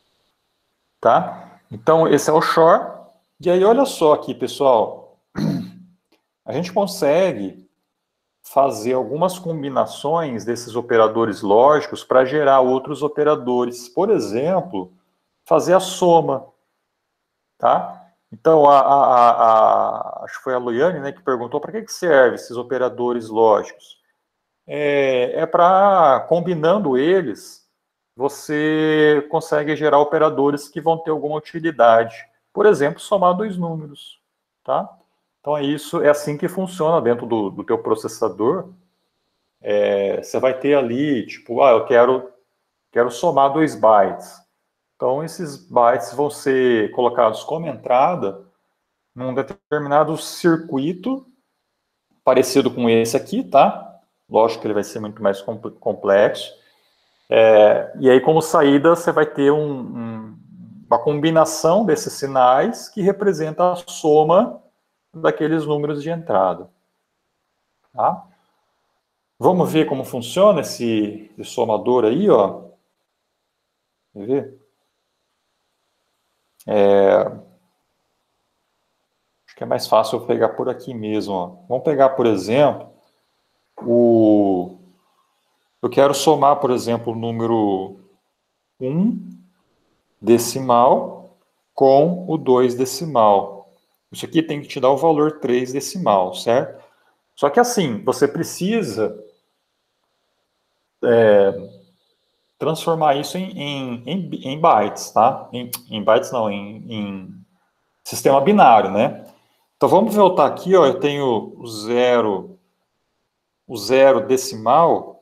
Tá? Então, esse é o shore. E aí, olha só aqui, pessoal. A gente consegue fazer algumas combinações desses operadores lógicos para gerar outros operadores. Por exemplo, fazer a soma. Tá? Então, a, a, a, a, acho que foi a Luiane, né, que perguntou para que, que serve esses operadores lógicos. É, é para, combinando eles, você consegue gerar operadores que vão ter alguma utilidade. Por exemplo, somar dois números. Tá? Então, é isso, é assim que funciona dentro do, do teu processador. É, você vai ter ali, tipo, ah, eu quero, quero somar dois bytes. Então, esses bytes vão ser colocados como entrada num determinado circuito parecido com esse aqui, tá? Lógico que ele vai ser muito mais complexo. É, e aí, como saída, você vai ter um, um, uma combinação desses sinais que representa a soma daqueles números de entrada. Tá? Vamos ver como funciona esse, esse somador aí, ó. Quer ver? É, acho que é mais fácil eu pegar por aqui mesmo, ó. Vamos pegar, por exemplo, o... Eu quero somar, por exemplo, o número um decimal com o dois decimal. Isso aqui tem que te dar o valor três decimal, certo? Só que assim, você precisa é, transformar isso em, em, em, em bytes, tá? Em, em bytes não, em, em sistema binário, né? Então vamos voltar aqui, ó, eu tenho o zero, o zero decimal,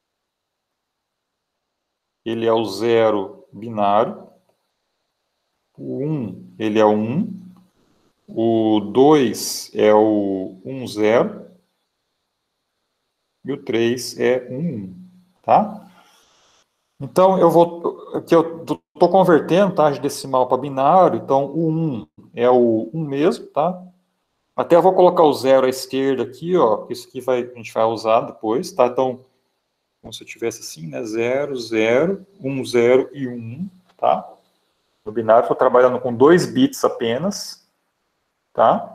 ele é o zero binário, o um, ele é o um, o dois é o um zero e o três é um um, tá? Então, eu vou, aqui eu estou convertendo, tá, de decimal para binário, então o um é o um mesmo, tá? Até eu vou colocar o zero à esquerda aqui, ó, isso aqui vai, a gente vai usar depois, tá? Então, como se eu tivesse assim, né, zero, zero, um, zero e um, tá? No binário, estou trabalhando com dois bits apenas, tá?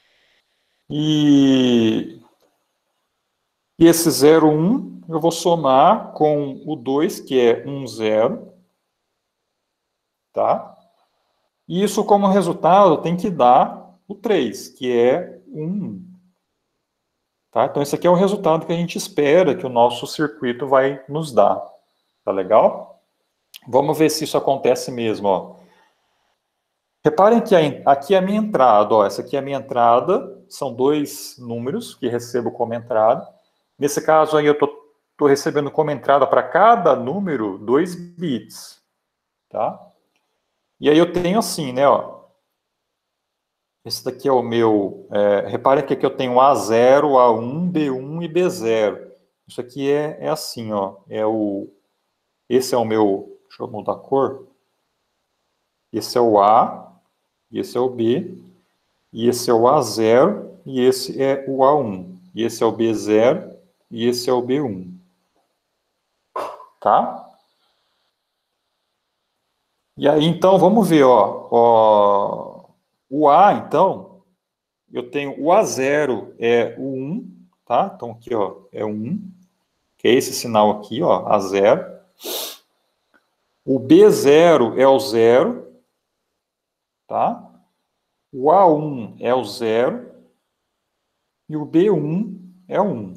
E, e esse zero, um, eu vou somar com o dois, que é um, zero, tá? E isso, como resultado, tem que dar o três, que é um. Tá? Então, esse aqui é o resultado que a gente espera que o nosso circuito vai nos dar. Tá legal? Vamos ver se isso acontece mesmo, ó. Reparem que aqui é a minha entrada, ó. Essa aqui é a minha entrada, são dois números que recebo como entrada. Nesse caso aí eu estou recebendo como entrada para cada número dois bits, tá? E aí eu tenho assim, né, ó. Esse daqui é o meu... É, reparem que aqui eu tenho A zero, A um, B um e B zero. Isso aqui é, é assim, ó. É o, esse é o meu... Deixa eu mudar a cor. Esse é o A, e esse é o B, e esse é o A zero, e esse é o A um. E esse é o B zero, e esse é o B um. Tá? E aí, então, vamos ver, ó. ó o A, então... Eu tenho o A zero é o um, tá? Então aqui, ó, é um, que é esse sinal aqui, ó, A zero. O B zero é o zero, tá? O A um é o zero e o B um é o um.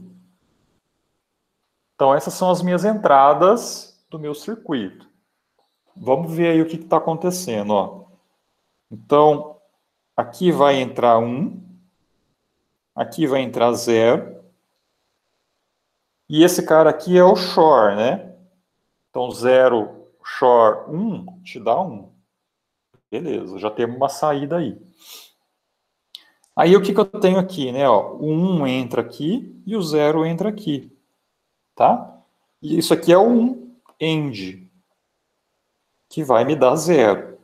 Então essas são as minhas entradas do meu circuito. Vamos ver aí o que está acontecendo, ó. Então, aqui vai entrar um, aqui vai entrar zero, E esse cara aqui é o shor, né? Então, zero, shor, um, te dá um. Beleza, já temos uma saída aí. Aí, o que, que eu tenho aqui, né? Ó, o um entra aqui e o zero entra aqui, tá? E isso aqui é o um end, que vai me dar zero.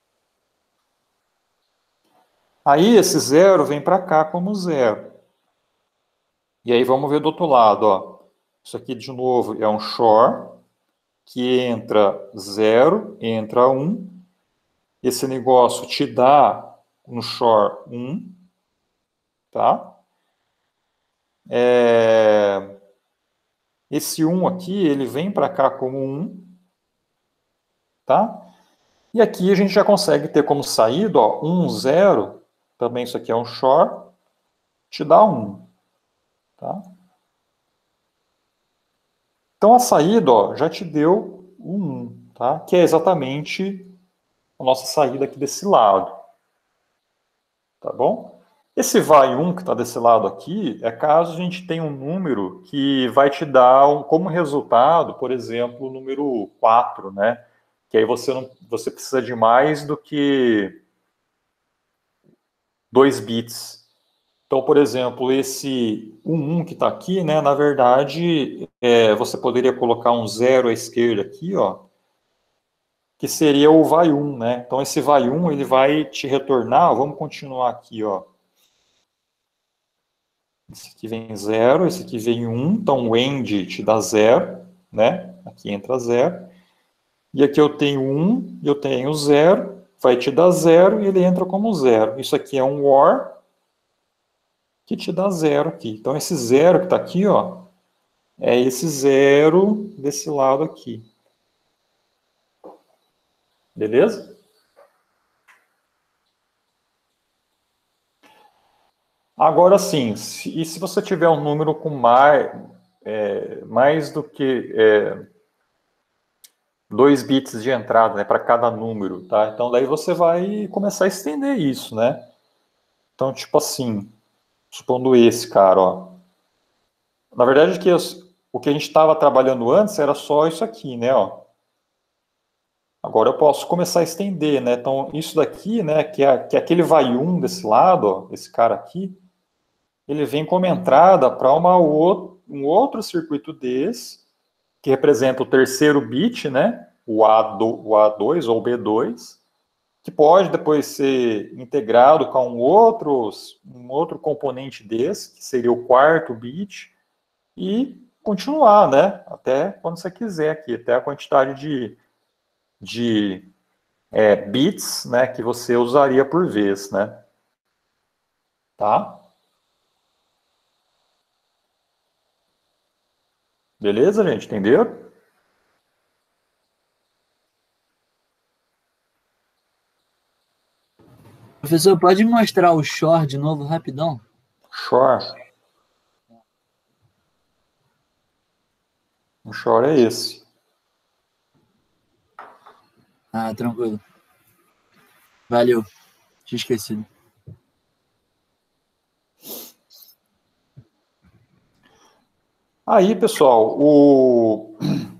Aí, esse zero vem para cá como zero. E aí, vamos ver do outro lado, ó. Isso aqui, de novo, é um shor, que entra zero, entra um. Esse negócio te dá um shor um, tá? É... Esse um aqui, ele vem para cá como um, tá? E aqui a gente já consegue ter como saída, ó, um, zero, também isso aqui é um shor, te dá um, tá? Então a saída, ó, já te deu o um, tá? Que é exatamente a nossa saída aqui desse lado, tá bom? Esse vai um que está desse lado aqui é caso a gente tenha um número que vai te dar um, como resultado, por exemplo, o número quatro, né? Que aí você, não, você precisa de mais do que dois bits. Então, por exemplo, esse um, um que está aqui, né? Na verdade, é, você poderia colocar um zero à esquerda aqui, ó, que seria o vai um, né? Então, esse vai um, ele vai te retornar, vamos continuar aqui, ó. Esse aqui vem zero, esse aqui vem um, então o end te dá zero, né? Aqui entra zero. E aqui eu tenho um, eu tenho zero, vai te dar zero e ele entra como zero. Isso aqui é um or que te dá zero aqui. Então esse zero que está aqui, ó, é esse zero desse lado aqui. Beleza? Agora sim, se, e se você tiver um número com mais, é, mais do que é, dois bits de entrada, né, para cada número, tá? Então daí você vai começar a estender isso, né? Então, tipo assim, supondo esse cara, ó. Na verdade, que os, o que a gente estava trabalhando antes era só isso aqui, né, ó. Agora eu posso começar a estender, né? Então, isso daqui, né, que é, que é aquele vai um desse lado, ó, esse cara aqui, ele vem como entrada para uma outro, um outro circuito desse, que representa o terceiro bit, né? O A dois ou o B dois, que pode depois ser integrado com um outro, um outro componente desse, que seria o quarto bit, e continuar, né? Até quando você quiser aqui, até a quantidade de, de é, bits, né, que você usaria por vez, né? Tá? Beleza, gente? Entenderam? Professor, pode mostrar o short de novo, rapidão? Short. O short é esse. Ah, tranquilo. Valeu. Tinha esquecido. Aí, pessoal, o,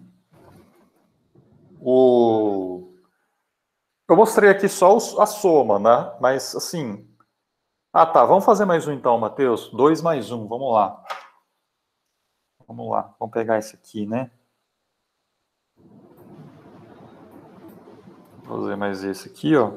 o eu mostrei aqui só a soma, né? Mas assim, ah, tá. Vamos fazer mais um então, Matheus. Dois mais um. Vamos lá. Vamos lá. Vamos pegar esse aqui, né? Vou fazer mais esse aqui, ó.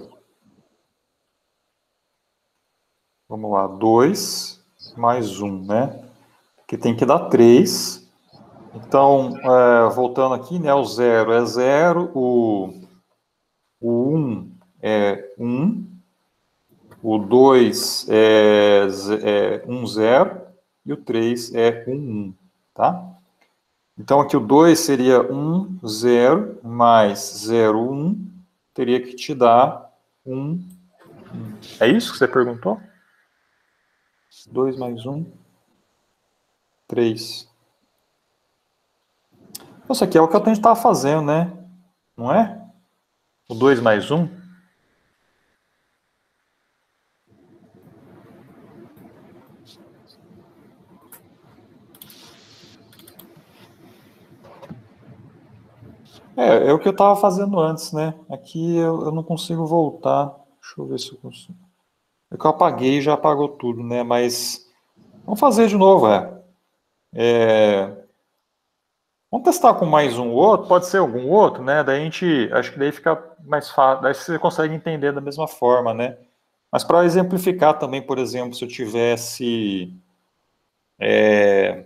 Vamos lá. Dois mais um, né? Que tem que dar três. Então, é, voltando aqui, né? O zero é zero, o, o um é um, o dois é, é um, zero e o três é um, um, tá? Então, aqui o dois seria um, zero, mais zero, um, teria que te dar um, um. É isso que você perguntou? dois mais um, três. Isso aqui é o que a gente estava fazendo, né? Não é? O dois mais um. É, é o que eu estava fazendo antes, né? Aqui eu, eu não consigo voltar. Deixa eu ver se eu consigo. É que eu apaguei e já apagou tudo, né? Mas vamos fazer de novo, é. É, vamos testar com mais um outro, pode ser algum outro, né? Daí a gente, acho que daí fica mais fácil, daí você consegue entender da mesma forma, né? Mas para exemplificar também, por exemplo, se eu tivesse é,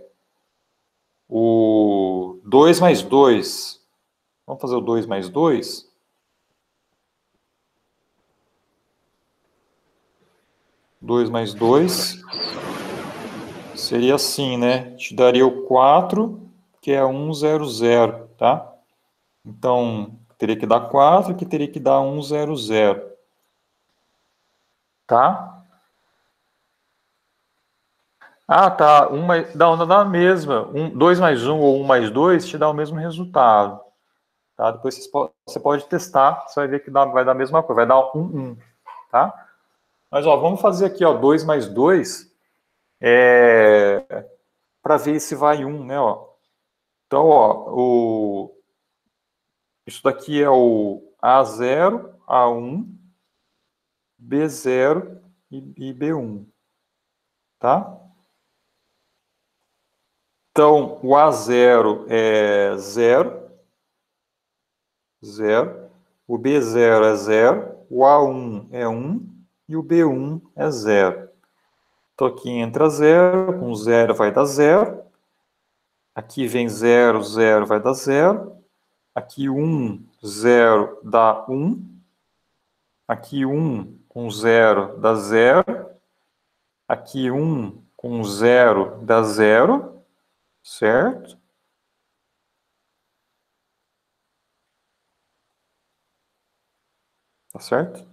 o dois mais dois, vamos fazer o dois mais dois. dois mais dois seria assim, né? Te daria o quatro, que é um, zero, zero, tá? Então, teria que dar quatro, que teria que dar um, zero, zero. Tá? Ah, tá. Um mais, dá, dá a mesma. Um, dois mais um ou um mais dois te dá o mesmo resultado. Tá? Depois você pode, você pode testar, você vai ver que dá, vai dar a mesma coisa. Vai dar um, um. Tá? Mas, ó, vamos fazer aqui, ó, dois mais dois é, para ver se vai um, né? Ó. Então, ó, o, isso daqui é o A zero, A um, B zero e, e B um. Tá? Então, o A zero é zero, zero, o B zero é zero, o A um é um e o B um é zero. Então, aqui entra zero, com zero vai dar zero, aqui vem zero, zero vai dar zero, aqui um, zero dá um, aqui um com zero dá zero, aqui um com zero dá zero, certo? Tá certo?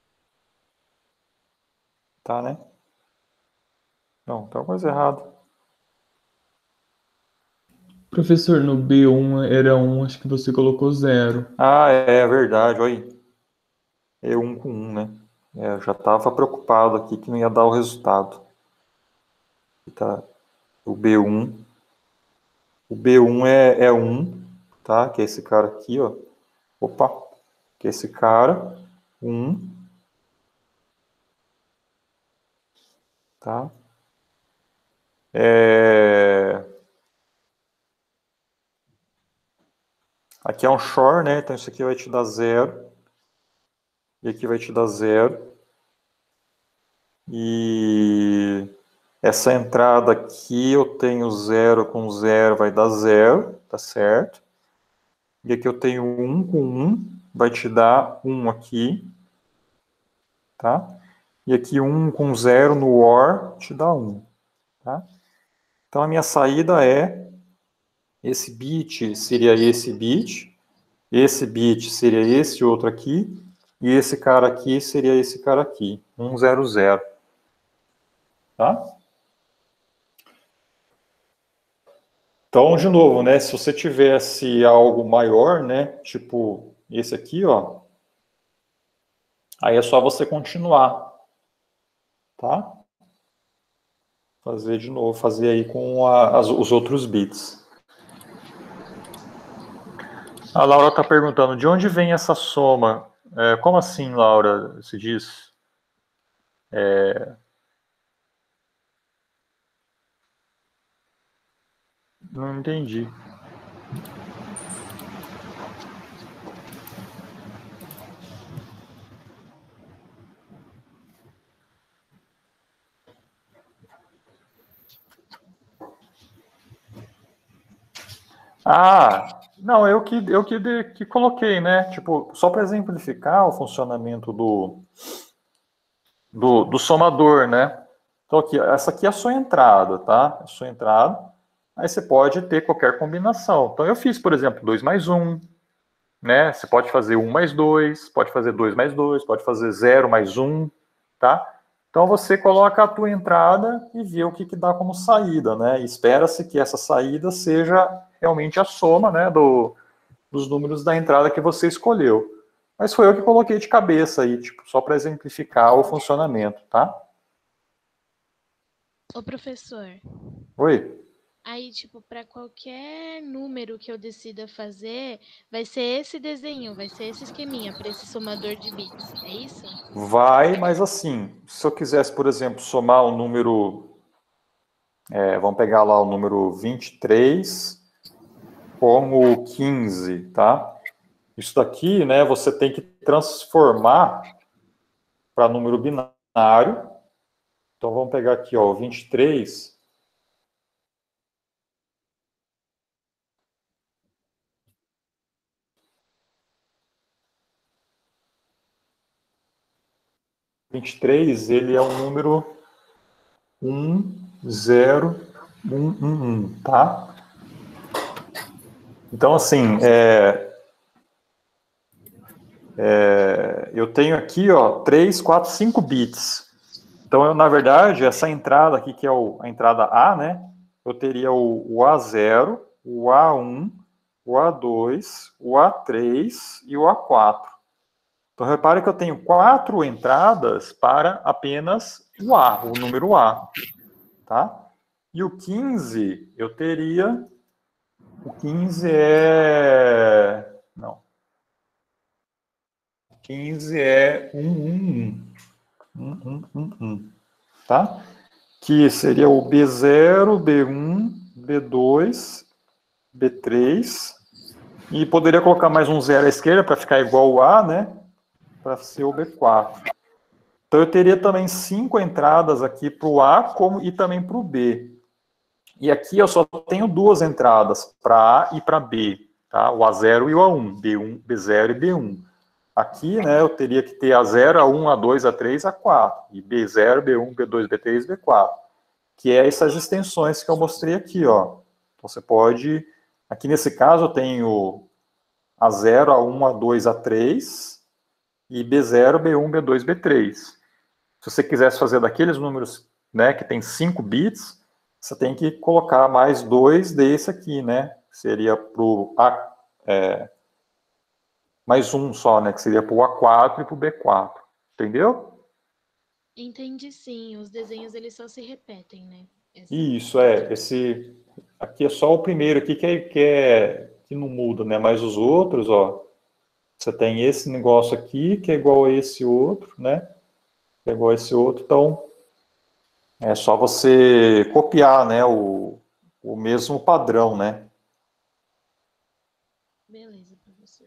Tá, né? Não, tá uma coisa errada. Professor, no B um era um, acho que você colocou zero. Ah, é, é verdade, olha aí. É um com um, né? É, eu já estava preocupado aqui que não ia dar o resultado. Tá? O B um. O B um é, é um, tá? Que é esse cara aqui, ó. Opa! Que é esse cara. um. Tá? É... Aqui é um short, né? Então isso aqui vai te dar zero. E aqui vai te dar zero. E essa entrada aqui eu tenho zero com zero, vai dar zero, tá certo? E aqui eu tenho um com um, vai te dar um aqui, tá? E aqui um com zero no OR te dá um, tá? Então a minha saída é, esse bit seria esse bit, esse bit seria esse outro aqui, e esse cara aqui seria esse cara aqui, um zero zero, tá? Então, de novo, né, se você tivesse algo maior, né, tipo esse aqui, ó, aí é só você continuar, tá? Fazer de novo, fazer aí com a, as, os outros bits. A Laura está perguntando, de onde vem essa soma? É, como assim, Laura, se diz? É... Não entendi. Ah, não, eu que, eu que, de, que coloquei, né? Tipo, só para exemplificar o funcionamento do, do, do somador, né? Então, aqui, essa aqui é a sua entrada, tá? A sua entrada. Aí você pode ter qualquer combinação. Então, eu fiz, por exemplo, dois mais um, né? Você pode fazer um mais dois, pode fazer dois mais dois, pode fazer zero mais um, tá? Então, você coloca a tua entrada e vê o que, que dá como saída, né? E espera-se que essa saída seja realmente a soma, né, do, dos números da entrada que você escolheu. Mas foi eu que coloquei de cabeça aí, tipo, só para exemplificar o funcionamento, tá? Ô, professor, Oi? Aí, tipo, para qualquer número que eu decida fazer, vai ser esse desenho, vai ser esse esqueminha para esse somador de bits. É isso? Vai, mas assim, se eu quisesse, por exemplo, somar o número, é, vamos pegar lá o número vinte e três com o quinze, tá? Isso daqui, né, você tem que transformar para número binário. Então vamos pegar aqui, ó, o vinte e três. vinte e três, ele é um número um, zero, um, um, um, tá? Então, assim, é, é, eu tenho aqui, ó, três, quatro, cinco bits. Então, eu, na verdade, essa entrada aqui, que é o, a entrada A, né? Eu teria o, o A zero, o A um, o A dois, o A três e o A quatro. Então, repare que eu tenho quatro entradas para apenas o A, o número A, tá? E o quinze, eu teria... O quinze é... Não. O quinze é um, um, um. um, um, um, um. Tá? Que seria o B zero, B um, B dois, B três. E poderia colocar mais um zero à esquerda para ficar igual o A, né? Para ser o B quatro. Então eu teria também cinco entradas aqui para o A como, e também para o B. E aqui eu só tenho duas entradas, para A e para B, tá? O A zero e o A um, B um, B zero e B um. Aqui, né, eu teria que ter A zero, A um, A dois, A três, A quatro, e B zero, B um, B dois, B três, B quatro, que é essas extensões que eu mostrei aqui, ó. Então você pode, aqui nesse caso eu tenho A zero, A um, A dois, A três, e B zero, B um, B dois, B três. Se você quisesse fazer daqueles números, né, que tem cinco bits, você tem que colocar mais dois desse aqui, né? Seria para o A, é, mais um só, né? Que seria para o A quatro e para o B quatro. Entendeu? Entendi, sim. Os desenhos, eles só se repetem, né? Essa... Isso, é. Esse aqui é só o primeiro aqui que, é, que, é, que não muda, né? Mas os outros, ó, você tem esse negócio aqui que é igual a esse outro, né? Que é igual a esse outro, então é só você copiar, né, o, o mesmo padrão, né? Beleza, professor.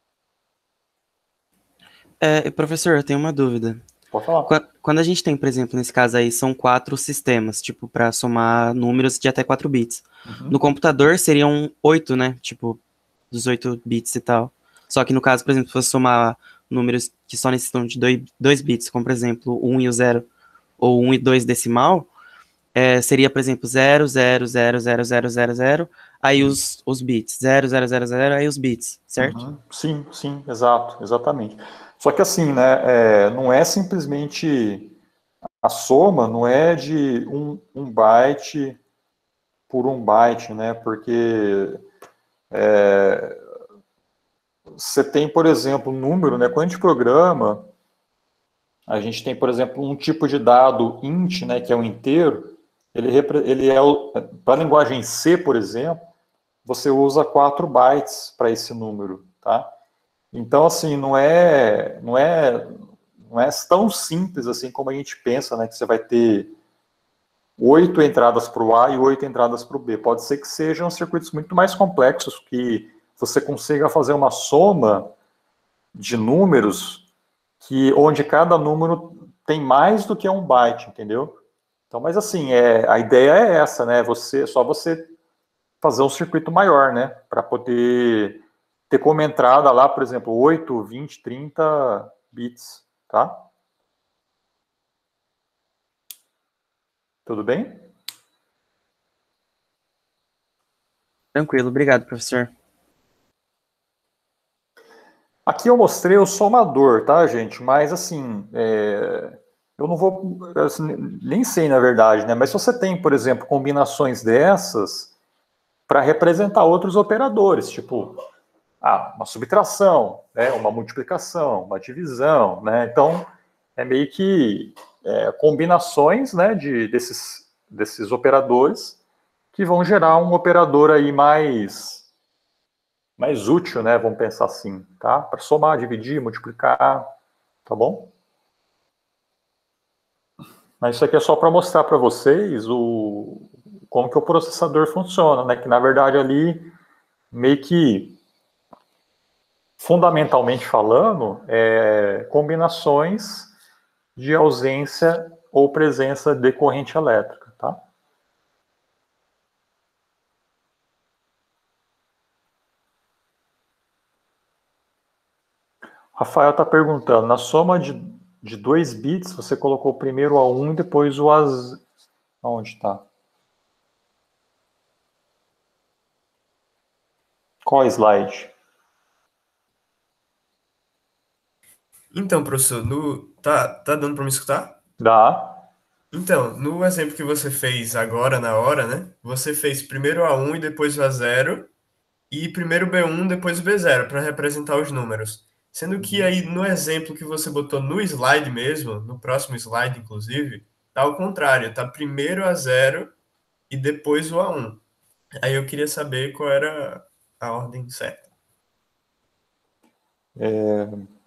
É, professor, eu tenho uma dúvida. Pode falar. Qua- Quando a gente tem, por exemplo, nesse caso aí, são quatro sistemas, tipo, para somar números de até quatro bits. Uhum. No computador seriam oito, né? Tipo, dos oito bits e tal. Só que no caso, por exemplo, se fosse somar números que só necessitam de dois bits, como por exemplo, o um e o zero, ou um e dois decimal, é, seria, por exemplo, zero, zero, zero, zero, zero, zero, zero, aí os, os bits, zero, zero, zero, zero, aí os bits, certo? Uhum. Sim, sim, exato, exatamente. Só que assim, né, é, não é simplesmente a soma, não é de um, um byte por um byte, né? Porque é, você tem, por exemplo, um número, né? Quando a gente programa, a gente tem, por exemplo, um tipo de dado int, né? Que é um inteiro. Ele, ele é para a linguagem C, por exemplo, você usa quatro bytes para esse número, tá? Então, assim, não é, não é, não é tão simples assim como a gente pensa, né? Que você vai ter oito entradas para o A e oito entradas para o B. Pode ser que sejam circuitos muito mais complexos, que você consiga fazer uma soma de números que, onde cada número tem mais do que um byte, entendeu? Então, mas assim, é, a ideia é essa, né? Você, só você fazer um circuito maior, né? Para poder ter como entrada lá, por exemplo, oito, vinte, trinta bits, tá? Tudo bem? Tranquilo, obrigado, professor. Aqui eu mostrei o somador, tá, gente? Mas, assim, é... eu não vou... Assim, nem sei, na verdade, né? Mas se você tem, por exemplo, combinações dessas para representar outros operadores, tipo, ah, uma subtração, né? Uma multiplicação, uma divisão, né? Então, é meio que é, combinações, né, de, desses, desses operadores que vão gerar um operador aí mais, mais útil, né? Vamos pensar assim, tá? Para somar, dividir, multiplicar, tá bom? Mas isso aqui é só para mostrar para vocês o, como que o processador funciona, né? Que na verdade ali, meio que, fundamentalmente falando, é combinações de ausência ou presença de corrente elétrica, tá? Rafael está perguntando, na soma de, de dois bits, você colocou primeiro o A um e depois o A zero. Onde está? Qual slide? Então, professor, no... tá, tá dando para me escutar? Dá. Então, no exemplo que você fez agora, na hora, né? Você fez primeiro o A um e depois o A zero, e primeiro o B um, depois o B zero, para representar os números. Sendo que aí, no exemplo que você botou no slide mesmo, no próximo slide, inclusive, tá ao contrário, tá primeiro o A zero e depois o A um. Aí eu queria saber qual era a ordem certa. É...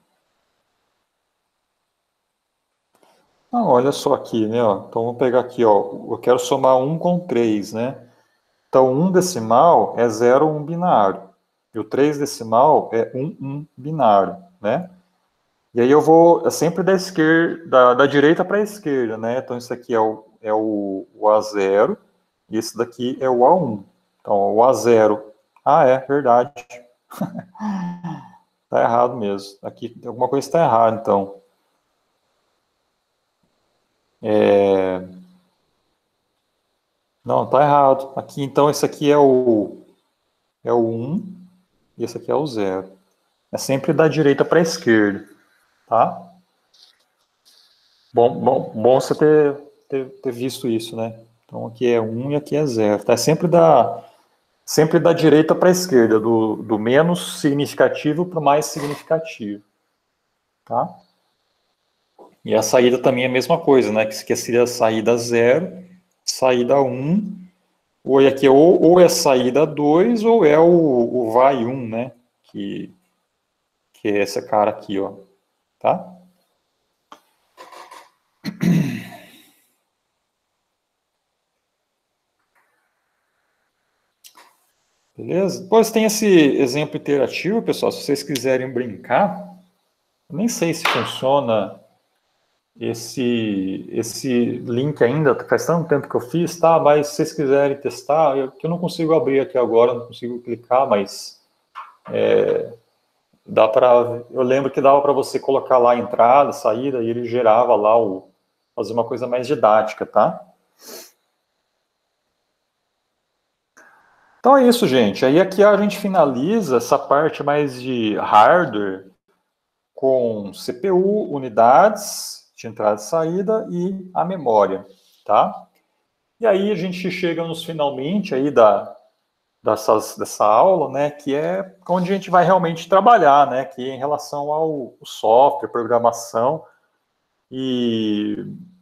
Não, olha só aqui, né? Ó. Então, vamos pegar aqui, ó. Eu quero somar um com três, né? Então, um decimal é zero, um binário. E o três decimal é um, um binário, né? E aí eu vou é sempre da esquerda, da, da direita para a esquerda, né? Então, isso aqui é o, é o, o A zero e esse daqui é o A um. Então, o A zero... Ah, é, verdade. Tá errado mesmo. Aqui alguma coisa está errada, então. É... Não, tá errado. Aqui, então, esse aqui é o, é o um e esse aqui é o zero. É sempre da direita para a esquerda, tá? Bom, bom, bom você ter, ter, ter visto isso, né? Então, aqui é um e aqui é zero. Tá? É sempre da, sempre da direita para a esquerda, do, do menos significativo para o mais significativo, tá? E a saída também é a mesma coisa, né? Que seria a saída zero, saída um, ou é aqui ou, ou é saída dois, ou é o, o vai um, né? Que, que é esse cara aqui, ó. Tá? Beleza? Depois tem esse exemplo interativo, pessoal, se vocês quiserem brincar. Eu nem sei se funciona esse, esse link ainda, faz tanto tempo que eu fiz, tá? Mas se vocês quiserem testar, eu, que eu não consigo abrir aqui agora, não consigo clicar, mas é, dá para. Eu lembro que dava para você colocar lá a entrada, saída, e ele gerava lá o. Fazer uma coisa mais didática, tá? Então é isso, gente. Aí aqui a gente finaliza essa parte mais de hardware com C P U, unidades de entrada e saída e a memória, tá? E aí a gente chega nos finalmente aí da, dessas, dessa aula, né, que é onde a gente vai realmente trabalhar, né, que é em relação ao software, programação e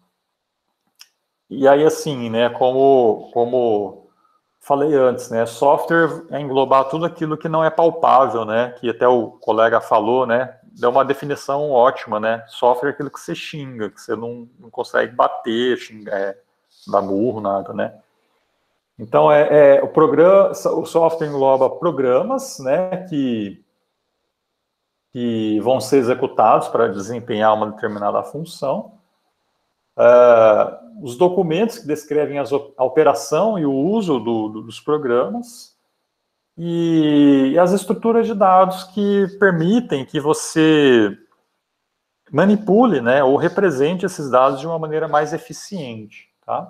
e aí assim, né, como como falei antes, né, software é englobar tudo aquilo que não é palpável, né, que até o colega falou, né, deu uma definição ótima, né, software é aquilo que você xinga, que você não, não consegue bater, xingar, é, dar murro, nada, né. Então, é, é, o, programa, o software engloba programas, né, que, que vão ser executados para desempenhar uma determinada função, uh, os documentos que descrevem as, a operação e o uso do, do, dos programas, e, e as estruturas de dados que permitem que você manipule, né, ou represente esses dados de uma maneira mais eficiente, tá?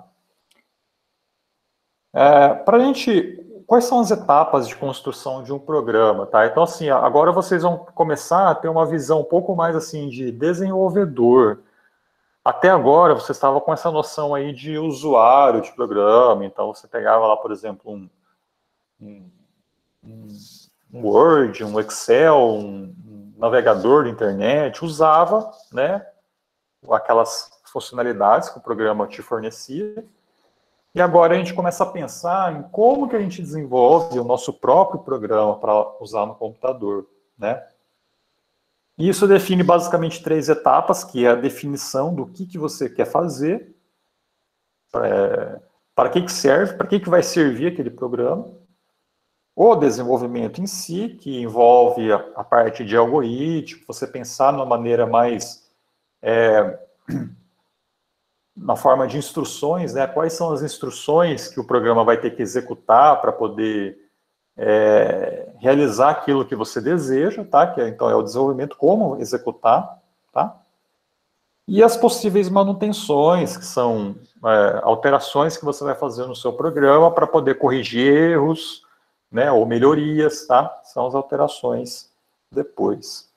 É, para a gente, quais são as etapas de construção de um programa, tá? Então, assim, agora vocês vão começar a ter uma visão um pouco mais, assim, de desenvolvedor. Até agora, você estava com essa noção aí de usuário de programa, então você pegava lá, por exemplo, um, um, um Word, um Excel, um, um navegador de internet, usava, né, aquelas funcionalidades que o programa te fornecia, E agora a gente começa a pensar em como que a gente desenvolve o nosso próprio programa para usar no computador, né? E isso define basicamente três etapas, que é a definição do que, que você quer fazer, é, para que, que serve, para que, que vai servir aquele programa, o desenvolvimento em si, que envolve a, a parte de algoritmo, você pensar numa maneira mais... É, na forma de instruções, né? Quais são as instruções que o programa vai ter que executar para poder é, realizar aquilo que você deseja, tá? Que é, então é o desenvolvimento, como executar, tá? E as possíveis manutenções, que são é, alterações que você vai fazer no seu programa para poder corrigir erros, né? Ou melhorias, tá? São as alterações depois.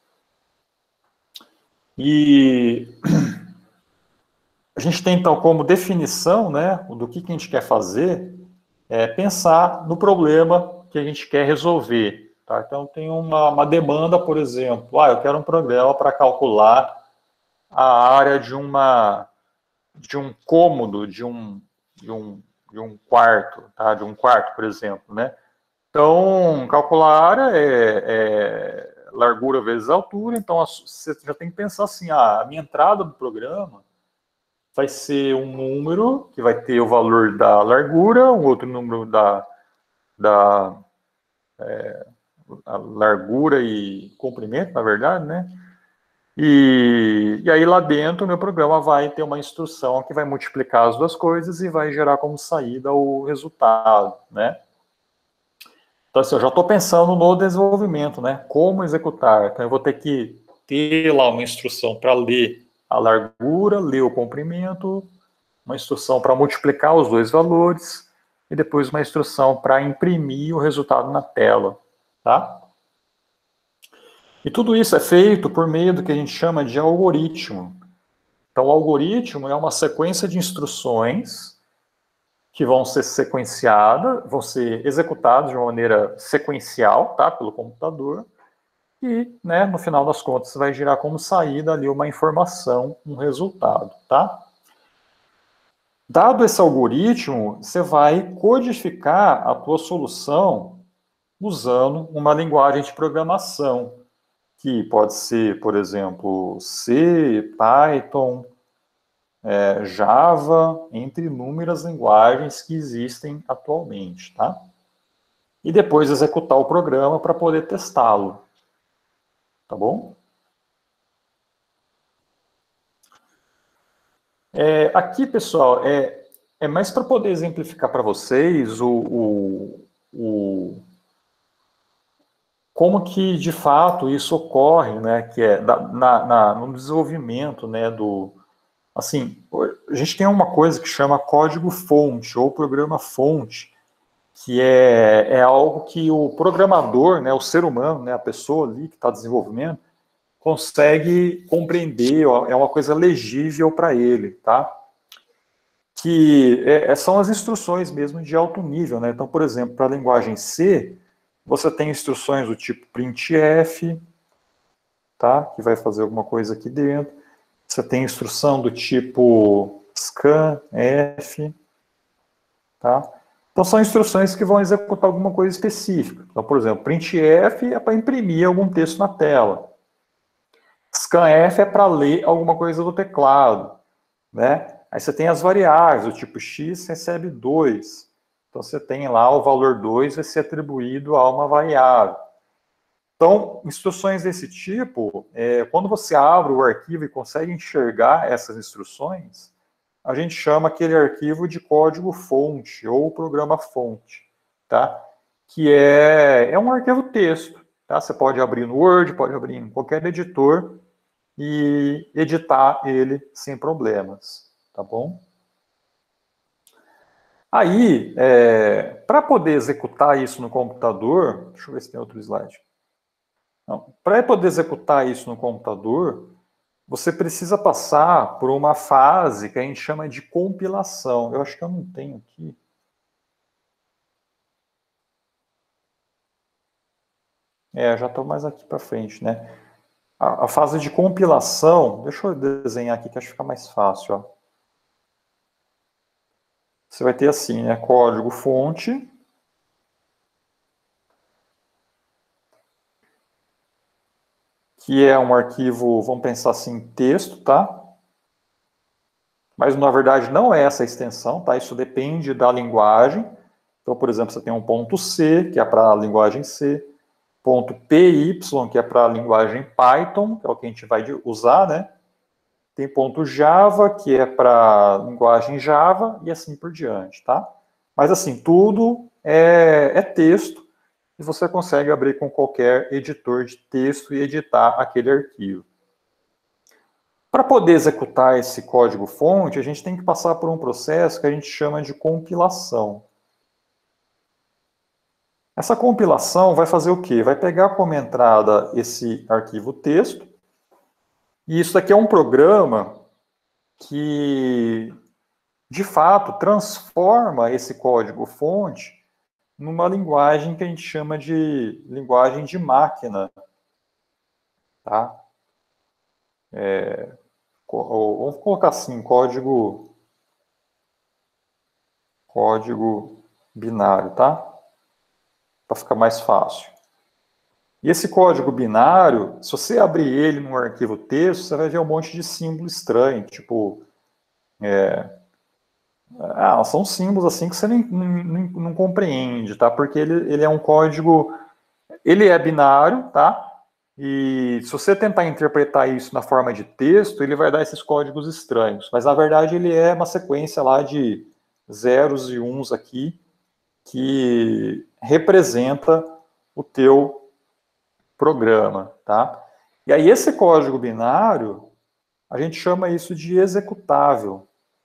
E a gente tem, então, como definição, né, do que, que a gente quer fazer, é pensar no problema que a gente quer resolver. Tá? Então, tem uma, uma demanda, por exemplo, ah, eu quero um programa para calcular a área de, uma, de um cômodo, de um, de um, de um quarto, tá? De um quarto, por exemplo. Né? Então, calcular a área é, é largura vezes altura, então você já tem que pensar assim, ah, a minha entrada do programa vai ser um número que vai ter o valor da largura, um outro número da, da é, largura e comprimento, na verdade, né? E, e aí lá dentro o meu programa vai ter uma instrução que vai multiplicar as duas coisas e vai gerar como saída o resultado, né? Então assim, eu já estou pensando no desenvolvimento, né? Como executar. Então eu vou ter que ter lá uma instrução para ler a largura, ler o comprimento, uma instrução para multiplicar os dois valores e depois uma instrução para imprimir o resultado na tela, tá? E tudo isso é feito por meio do que a gente chama de algoritmo. Então, o algoritmo é uma sequência de instruções que vão ser sequenciadas, vão ser executadas de uma maneira sequencial, tá, pelo computador, e, né, no final das contas, vai gerar como saída ali uma informação, um resultado, tá? Dado esse algoritmo, você vai codificar a tua solução usando uma linguagem de programação, que pode ser, por exemplo, C, Python, é, Java, entre inúmeras linguagens que existem atualmente, tá? E depois executar o programa para poder testá-lo, tá bom? É, aqui, pessoal, é, é mais para poder exemplificar para vocês o, o, o, como que, de fato, isso ocorre, né, que é da, na, na, no desenvolvimento, né, do... Assim, a gente tem uma coisa que chama código-fonte, ou programa-fonte, que é, é algo que o programador, né, o ser humano, né, a pessoa ali que está desenvolvendo, consegue compreender, é uma coisa legível para ele, tá? Que é, são as instruções mesmo de alto nível, né? Então, por exemplo, para a linguagem C, você tem instruções do tipo printf, tá? Que vai fazer alguma coisa aqui dentro. Você tem instrução do tipo scanf, tá? Então, são instruções que vão executar alguma coisa específica. Então, por exemplo, printf é para imprimir algum texto na tela. Scanf é para ler alguma coisa do teclado, né? Aí você tem as variáveis, o tipo x recebe dois. Então você tem lá o valor dois vai ser atribuído a uma variável. Então, instruções desse tipo, é, quando você abre o arquivo e consegue enxergar essas instruções, a gente chama aquele arquivo de código-fonte ou programa-fonte, tá? Que é, é um arquivo texto. Tá? Você pode abrir no Word, pode abrir em qualquer editor e editar ele sem problemas, tá bom? Aí, é, para poder executar isso no computador, deixa eu ver se tem outro slide. Para poder executar isso no computador, você precisa passar por uma fase que a gente chama de compilação. Eu acho que eu não tenho aqui. É, já estou mais aqui para frente, né? A, a fase de compilação, deixa eu desenhar aqui que acho que fica mais fácil, ó. você vai ter assim, né, código-fonte, que é um arquivo, vamos pensar assim, texto, tá? Mas, na verdade, não é essa a extensão, tá? Isso depende da linguagem. Então, por exemplo, você tem um ponto C, que é para a linguagem C, ponto .py, que é para a linguagem Python, que é o que a gente vai usar, né? Tem ponto Java, que é para a linguagem Java, e assim por diante, tá? Mas, assim, tudo é, é texto, e você consegue abrir com qualquer editor de texto e editar aquele arquivo. Para poder executar esse código-fonte, a gente tem que passar por um processo que a gente chama de compilação. Essa compilação vai fazer o quê? Vai pegar como entrada esse arquivo texto, e isso aqui é um programa que, de fato, transforma esse código-fonte numa linguagem que a gente chama de linguagem de máquina. Tá? É, vamos colocar assim, código, código binário, tá? Para ficar mais fácil. E esse código binário, se você abrir ele num arquivo texto, você vai ver um monte de símbolo estranho, tipo, é, ah, são símbolos assim que você nem, não, não compreende, tá? Porque ele, ele é um código, ele é binário, tá? E se você tentar interpretar isso na forma de texto, ele vai dar esses códigos estranhos. Mas, na verdade, ele é uma sequência lá de zeros e uns aqui, que representa o teu programa, tá? E aí, esse código binário, a gente chama isso de executável.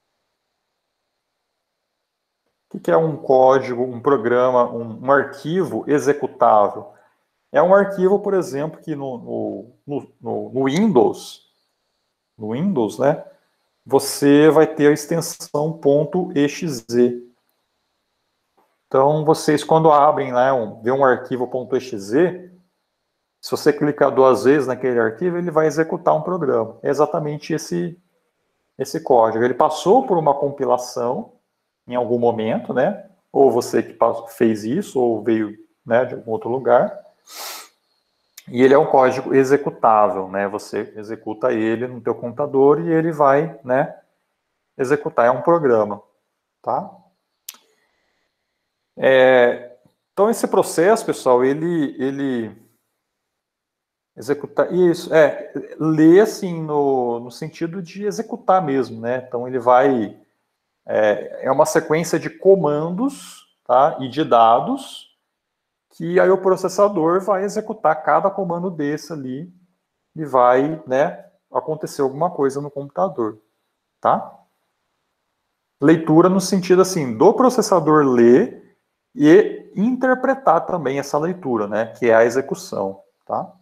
O que é um código, um programa, um, um arquivo executável? É um arquivo, por exemplo, que no, no, no, no Windows, no Windows, né, você vai ter a extensão .exe. Então, vocês, quando abrem, né, um, vê um arquivo .exe, se você clicar duas vezes naquele arquivo, ele vai executar um programa. É exatamente esse, esse código. Ele passou por uma compilação em algum momento, né, ou você que fez isso, ou veio, né, de algum outro lugar. E ele é um código executável, né? Você executa ele no teu computador e ele vai, né, executar. É um programa, tá? É, então, esse processo, pessoal, ele, ele executa isso, é, lê assim no, no sentido de executar mesmo, né? Então, ele vai, é, é uma sequência de comandos, tá? E de dados, que aí o processador vai executar cada comando desse ali e vai, né, acontecer alguma coisa no computador, tá? Leitura no sentido, assim, do processador ler e interpretar também essa leitura, né, que é a execução, tá?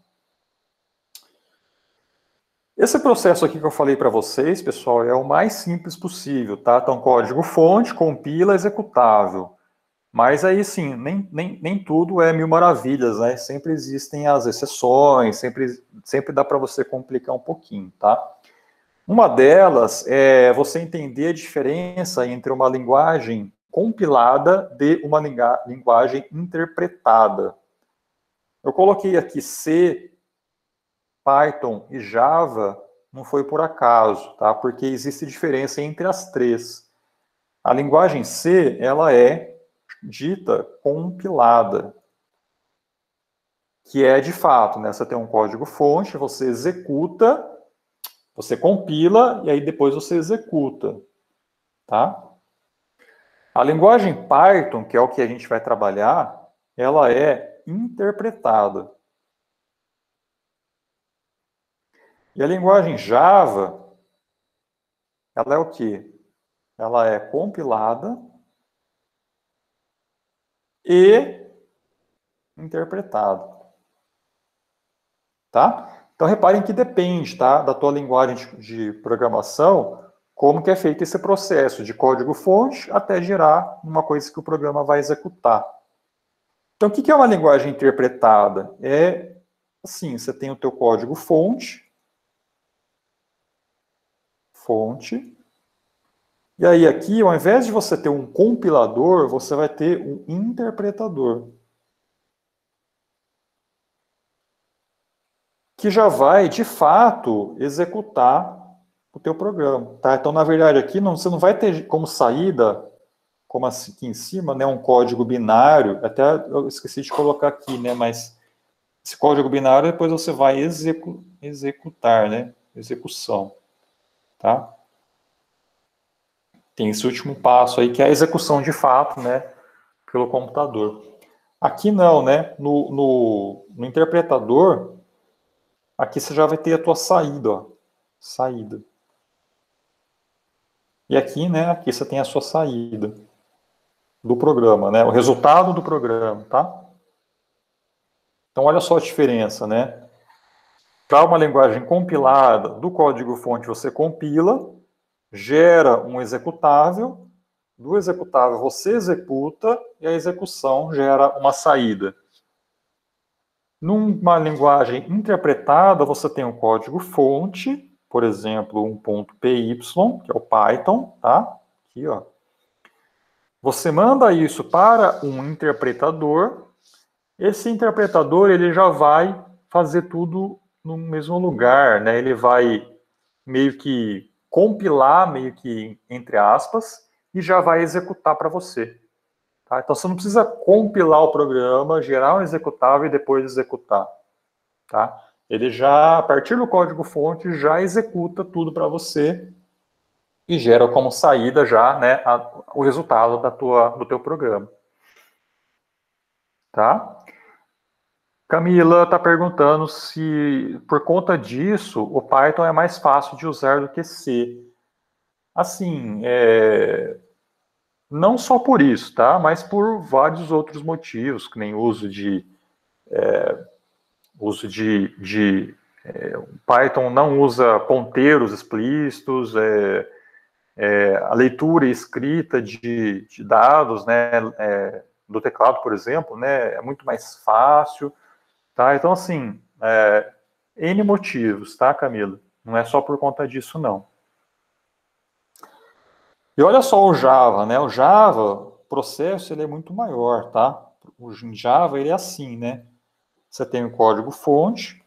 Esse processo aqui que eu falei para vocês, pessoal, é o mais simples possível, tá? Então, código-fonte, compila, executável. Mas aí, sim, nem, nem, nem tudo é mil maravilhas, né? Sempre existem as exceções, sempre, sempre dá para você complicar um pouquinho, tá? Uma delas é você entender a diferença entre uma linguagem compilada de uma linguagem interpretada. Eu coloquei aqui C, Python e Java, não foi por acaso, tá? Porque existe diferença entre as três. A linguagem C, ela é dita compilada, que é de fato, né? Você tem um código-fonte, você executa, você compila e aí depois você executa, tá? A linguagem Python, que é o que a gente vai trabalhar, ela é interpretada. E a linguagem Java, ela é o quê? Ela é compilada e interpretada. Tá? Então, reparem que depende, tá, da tua linguagem de, de programação, como que é feito esse processo de código-fonte até gerar uma coisa que o programa vai executar. Então, o que é uma linguagem interpretada? É assim, você tem o teu código-fonte, fonte, E aí aqui, ao invés de você ter um compilador, você vai ter um interpretador. Que já vai, de fato, executar o teu programa. Tá? Então, na verdade, aqui não, você não vai ter como saída, como aqui em cima, né, um código binário. Até eu esqueci de colocar aqui, né, mas esse código binário depois você vai execu executar, né, execução. Tá? Tem esse último passo aí, que é a execução de fato, né, pelo computador. Aqui não, né, no, no, no interpretador, aqui você já vai ter a tua saída, ó, saída. E aqui, né, aqui você tem a sua saída do programa, né, o resultado do programa, tá? Então, olha só a diferença, né? Para uma linguagem compilada, do código-fonte você compila, gera um executável, do executável você executa e a execução gera uma saída. Numa linguagem interpretada, você tem um código-fonte, por exemplo, um ponto .py, que é o Python, tá? Aqui, ó. Você manda isso para um interpretador. Esse interpretador, ele já vai fazer tudo no mesmo lugar, né? Ele vai meio que compilar, meio que entre aspas, e já vai executar para você. Tá? Então, você não precisa compilar o programa, gerar um executável e depois executar. Tá? Ele já, a partir do código-fonte, já executa tudo para você e gera como saída já, né, a, o resultado da tua, do teu programa. Tá? Camila está perguntando se, por conta disso, o Python é mais fácil de usar do que C. Assim, é... não só por isso, tá? Mas por vários outros motivos, que nem uso de... É... uso de... de é... o Python não usa ponteiros explícitos, é... É... a leitura e escrita de, de dados, né, é... do teclado, por exemplo, né, é muito mais fácil. Tá? Então, assim, é, N motivos, tá, Camila? Não é só por conta disso, não. E olha só o Java, né? O Java, o processo, ele é muito maior, tá? O Java, ele é assim, né? Você tem o código-fonte,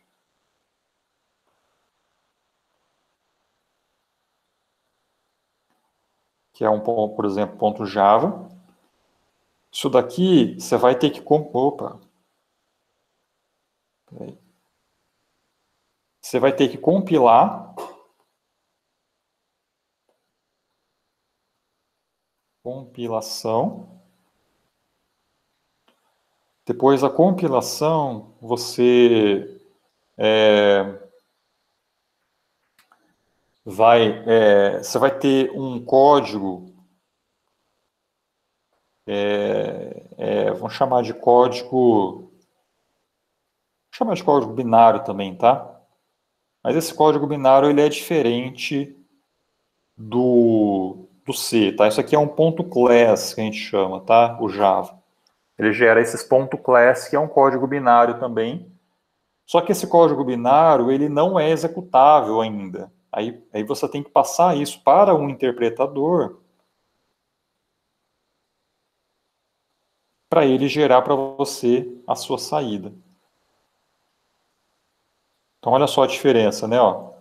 que é um, por exemplo, ponto .java. Isso daqui, você vai ter que... Opa! Peraí. Você vai ter que compilar. Compilação. Depois da compilação, você é, vai, é, você vai ter um código, é, é, vamos chamar de código, vamos chamar de código binário também, tá? Mas esse código binário, ele é diferente do, do C, tá? Isso aqui é um ponto class, que a gente chama, tá? O Java. Ele gera esses ponto class, que é um código binário também. Só que esse código binário, ele não é executável ainda. Aí, aí você tem que passar isso para um interpretador para ele gerar para você a sua saída. Então, olha só a diferença, né? Ó.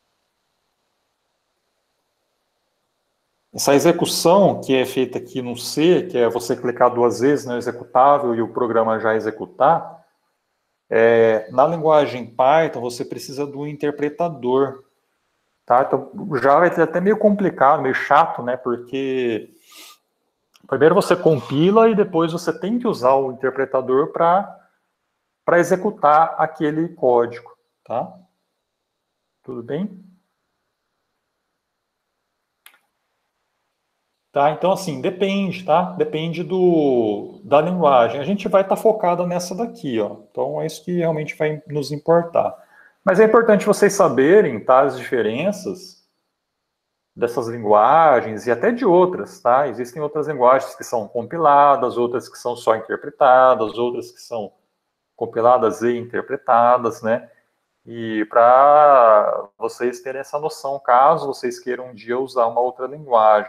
Essa execução que é feita aqui no C, que é você clicar duas vezes no executável e o programa já executar, é, na linguagem Python você precisa do interpretador. Tá? Então, já vai ser até meio complicado, meio chato, né? Porque primeiro você compila e depois você tem que usar o interpretador para para executar aquele código, tá? Tudo bem? Tá, então assim, depende, tá? Depende do, da linguagem. A gente vai estar tá focado nessa daqui, ó. Então é isso que realmente vai nos importar. Mas é importante vocês saberem, tá, as diferenças dessas linguagens e até de outras, tá? Existem outras linguagens que são compiladas, outras que são só interpretadas, outras que são compiladas e interpretadas, né? E para vocês terem essa noção, caso vocês queiram um dia usar uma outra linguagem, tá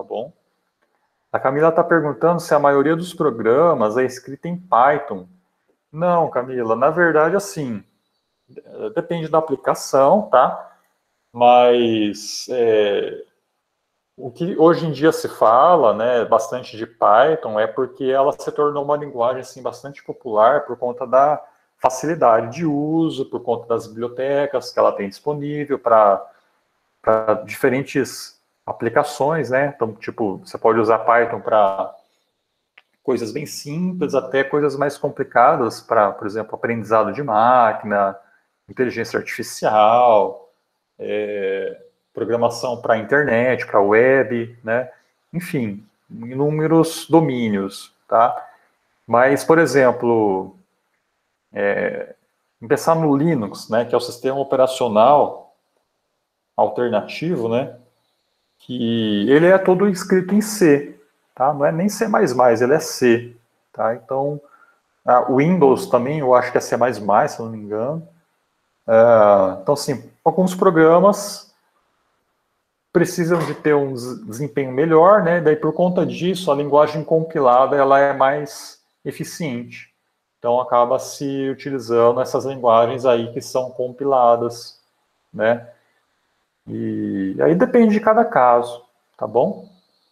tá bom? A Camila está perguntando se a maioria dos programas é escrita em Python. Não, Camila, na verdade, assim, depende da aplicação, tá? Mas é, o que hoje em dia se fala, né, bastante de Python é porque ela se tornou uma linguagem assim, bastante popular por conta da facilidade de uso, por conta das bibliotecas que ela tem disponível para diferentes aplicações, né? Então, tipo, você pode usar Python para coisas bem simples até coisas mais complicadas para, por exemplo, aprendizado de máquina, inteligência artificial, é, programação para internet, para web, né? Enfim, inúmeros domínios, tá? Mas, por exemplo, é, pensar no Linux, né, que é o sistema operacional alternativo, né, que ele é todo escrito em C, tá? Não é nem C++, ele é C, tá? Então, o Windows também, eu acho que é C++, se eu não me engano. Uh, então, assim, alguns programas precisam de ter um desempenho melhor, né? Daí, por conta disso, a linguagem compilada ela é mais eficiente. Então, acaba se utilizando essas linguagens aí que são compiladas, né? E aí depende de cada caso, tá bom?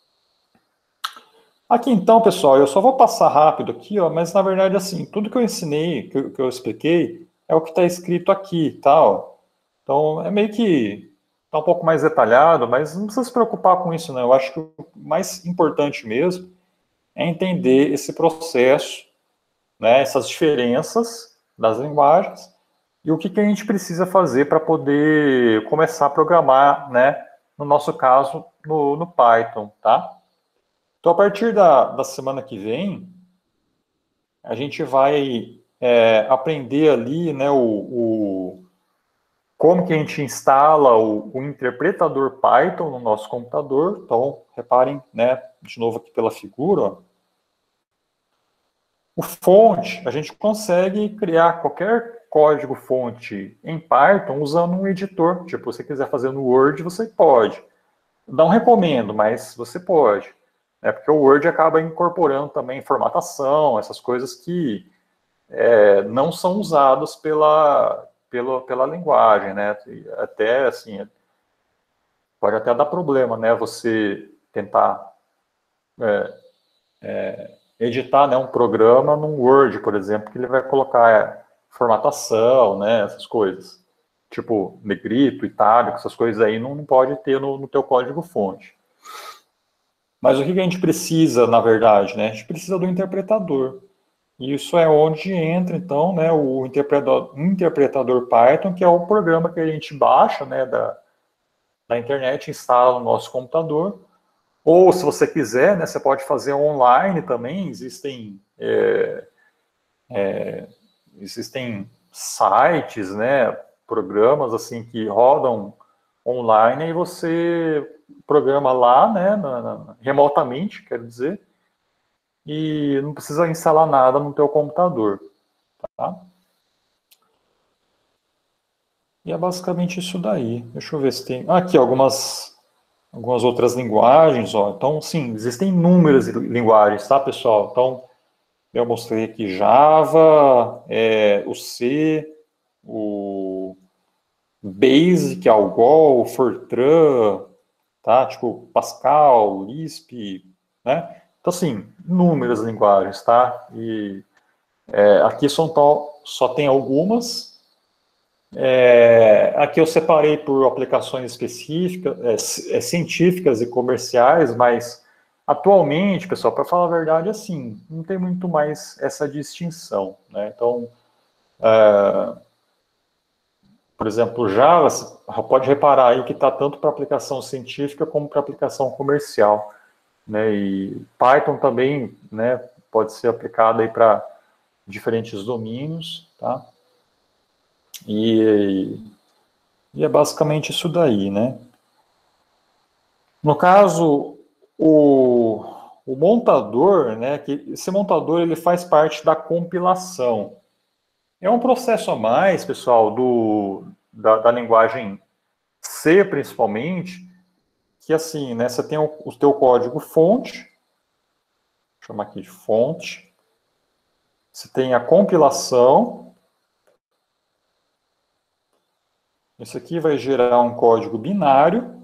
Aqui então, pessoal, eu só vou passar rápido aqui, ó, mas na verdade, assim, tudo que eu ensinei, que eu, que eu expliquei, é o que está escrito aqui, tá? Ó. Então, é meio que tá um pouco mais detalhado, mas não precisa se preocupar com isso, não. Eu acho que o mais importante mesmo é entender esse processo, né, essas diferenças das linguagens e o que, que a gente precisa fazer para poder começar a programar, né, no nosso caso, no, no Python, tá? Então, a partir da, da semana que vem, a gente vai é, aprender ali, né, o, o, como que a gente instala o, o interpretador Python no nosso computador. Então, reparem, né, de novo aqui pela figura, ó. O fonte, a gente consegue criar qualquer código fonte em Python usando um editor. Tipo, se você quiser fazer no Word, você pode. Não recomendo, mas você pode. É porque o Word acaba incorporando também formatação, essas coisas que é, não são usadas pela, pela, pela linguagem, né? Até, assim, pode até dar problema, né? Você tentar é, é, editar, né, um programa num Word, por exemplo, que ele vai colocar é, formatação, né? Essas coisas. Tipo, negrito, itálico, essas coisas aí não, não pode ter no, no teu código-fonte. Mas o que a gente precisa, na verdade, né? A gente precisa do interpretador. E isso é onde entra, então, né, o interpretador, interpretador Python, que é o programa que a gente baixa, né, da, da internet, instala no nosso computador. Ou, se você quiser, né, você pode fazer online também. Existem, é, é, existem sites, né, programas assim que rodam online e você programa lá, né, na, na, remotamente, quero dizer, e não precisa instalar nada no teu computador, tá? E é basicamente isso daí. Deixa eu ver se tem... Aqui, algumas, algumas outras linguagens, ó. Então, sim, existem inúmeras linguagens, tá, pessoal? Então, eu mostrei aqui Java, é, o C, o Basic, Algol, Fortran, tá? Tipo, Pascal, Lisp, né? Então, assim, inúmeras linguagens, tá? E é, aqui são tal, só tem algumas. É, aqui eu separei por aplicações específicas, é, é, científicas e comerciais, mas atualmente, pessoal, para falar a verdade, assim, não tem muito mais essa distinção, né? Então, é, por exemplo, Java, você pode reparar aí que está tanto para aplicação científica como para aplicação comercial, né? E Python também, né, pode ser aplicado aí para diferentes domínios, tá? E, e é basicamente isso daí, né? No caso, o, o montador, né, que esse montador ele faz parte da compilação. É um processo a mais, pessoal, do, da, da linguagem C, principalmente, que assim, né, você tem o, o teu código fonte, vou chamar aqui de fonte, você tem a compilação, isso aqui vai gerar um código binário,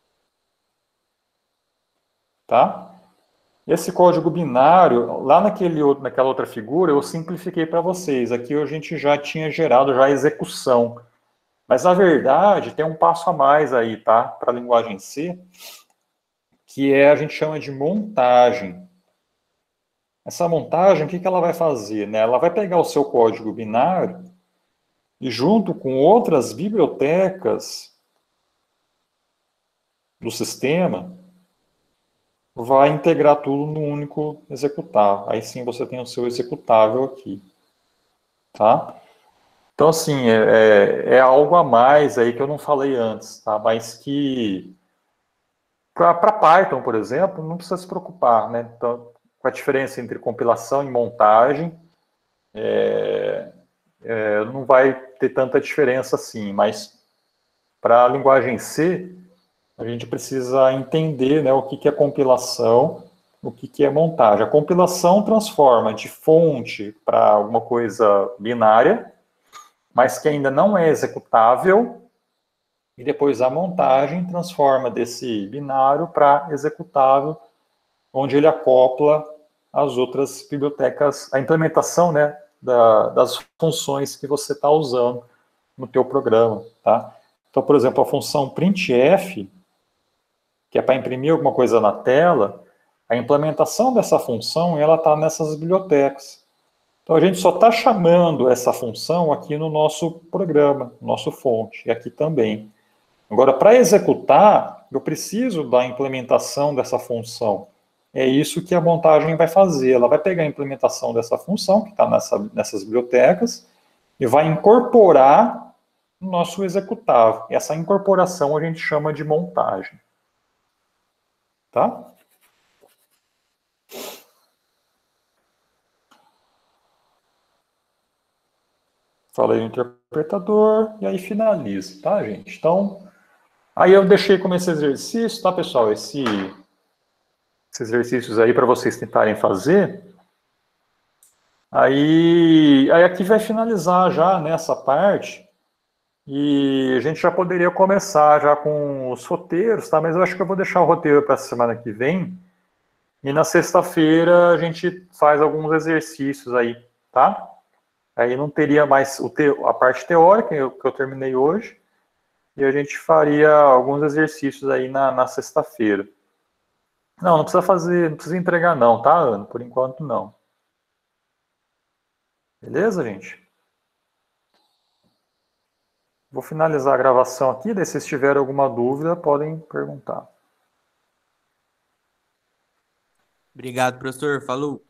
tá? Esse código binário, lá naquele outro, naquela outra figura, eu simplifiquei para vocês. Aqui a gente já tinha gerado já a execução. Mas, na verdade, tem um passo a mais aí, tá? Para a linguagem C, que é, a gente chama de montagem. Essa montagem, o que, que ela vai fazer? Né? Ela vai pegar o seu código binário e, junto com outras bibliotecas do sistema, vai integrar tudo num único executável. Aí sim você tem o seu executável aqui. Tá? Então, assim, é, é, é algo a mais aí que eu não falei antes, tá? Mas que, para Python, por exemplo, não precisa se preocupar, né? Então, com a diferença entre compilação e montagem, é, é, não vai ter tanta diferença assim, mas para a linguagem C, a gente precisa entender, né, o que, que é compilação, o que, que é montagem. A compilação transforma de fonte para alguma coisa binária, mas que ainda não é executável, e depois a montagem transforma desse binário para executável, onde ele acopla as outras bibliotecas, a implementação, né, da, das funções que você está usando no teu programa, tá? Então, por exemplo, a função printf, que é para imprimir alguma coisa na tela, a implementação dessa função, ela está nessas bibliotecas. Então, a gente só está chamando essa função aqui no nosso programa, no nosso fonte, e aqui também. Agora, para executar, eu preciso da implementação dessa função. É isso que a montagem vai fazer. Ela vai pegar a implementação dessa função, que está nessa, nessas bibliotecas, e vai incorporar no nosso executável. E essa incorporação a gente chama de montagem. Tá? Falei o interpretador, e aí finalizo, tá, gente? Então, aí eu deixei como esse exercício, tá, pessoal? Esse, esses exercícios aí para vocês tentarem fazer. Aí, aí aqui vai finalizar já nessa parte, e a gente já poderia começar já com os roteiros, tá? Mas eu acho que eu vou deixar o roteiro para a semana que vem, e na sexta-feira a gente faz alguns exercícios aí, tá? Aí não teria mais o te, a parte teórica que eu, que eu terminei hoje, e a gente faria alguns exercícios aí na, na sexta-feira. Não, não precisa fazer, não precisa entregar não, tá, Ana? Por enquanto não. Beleza, gente? Vou finalizar a gravação aqui, daí se vocês tiverem alguma dúvida, podem perguntar. Obrigado, professor. Falou.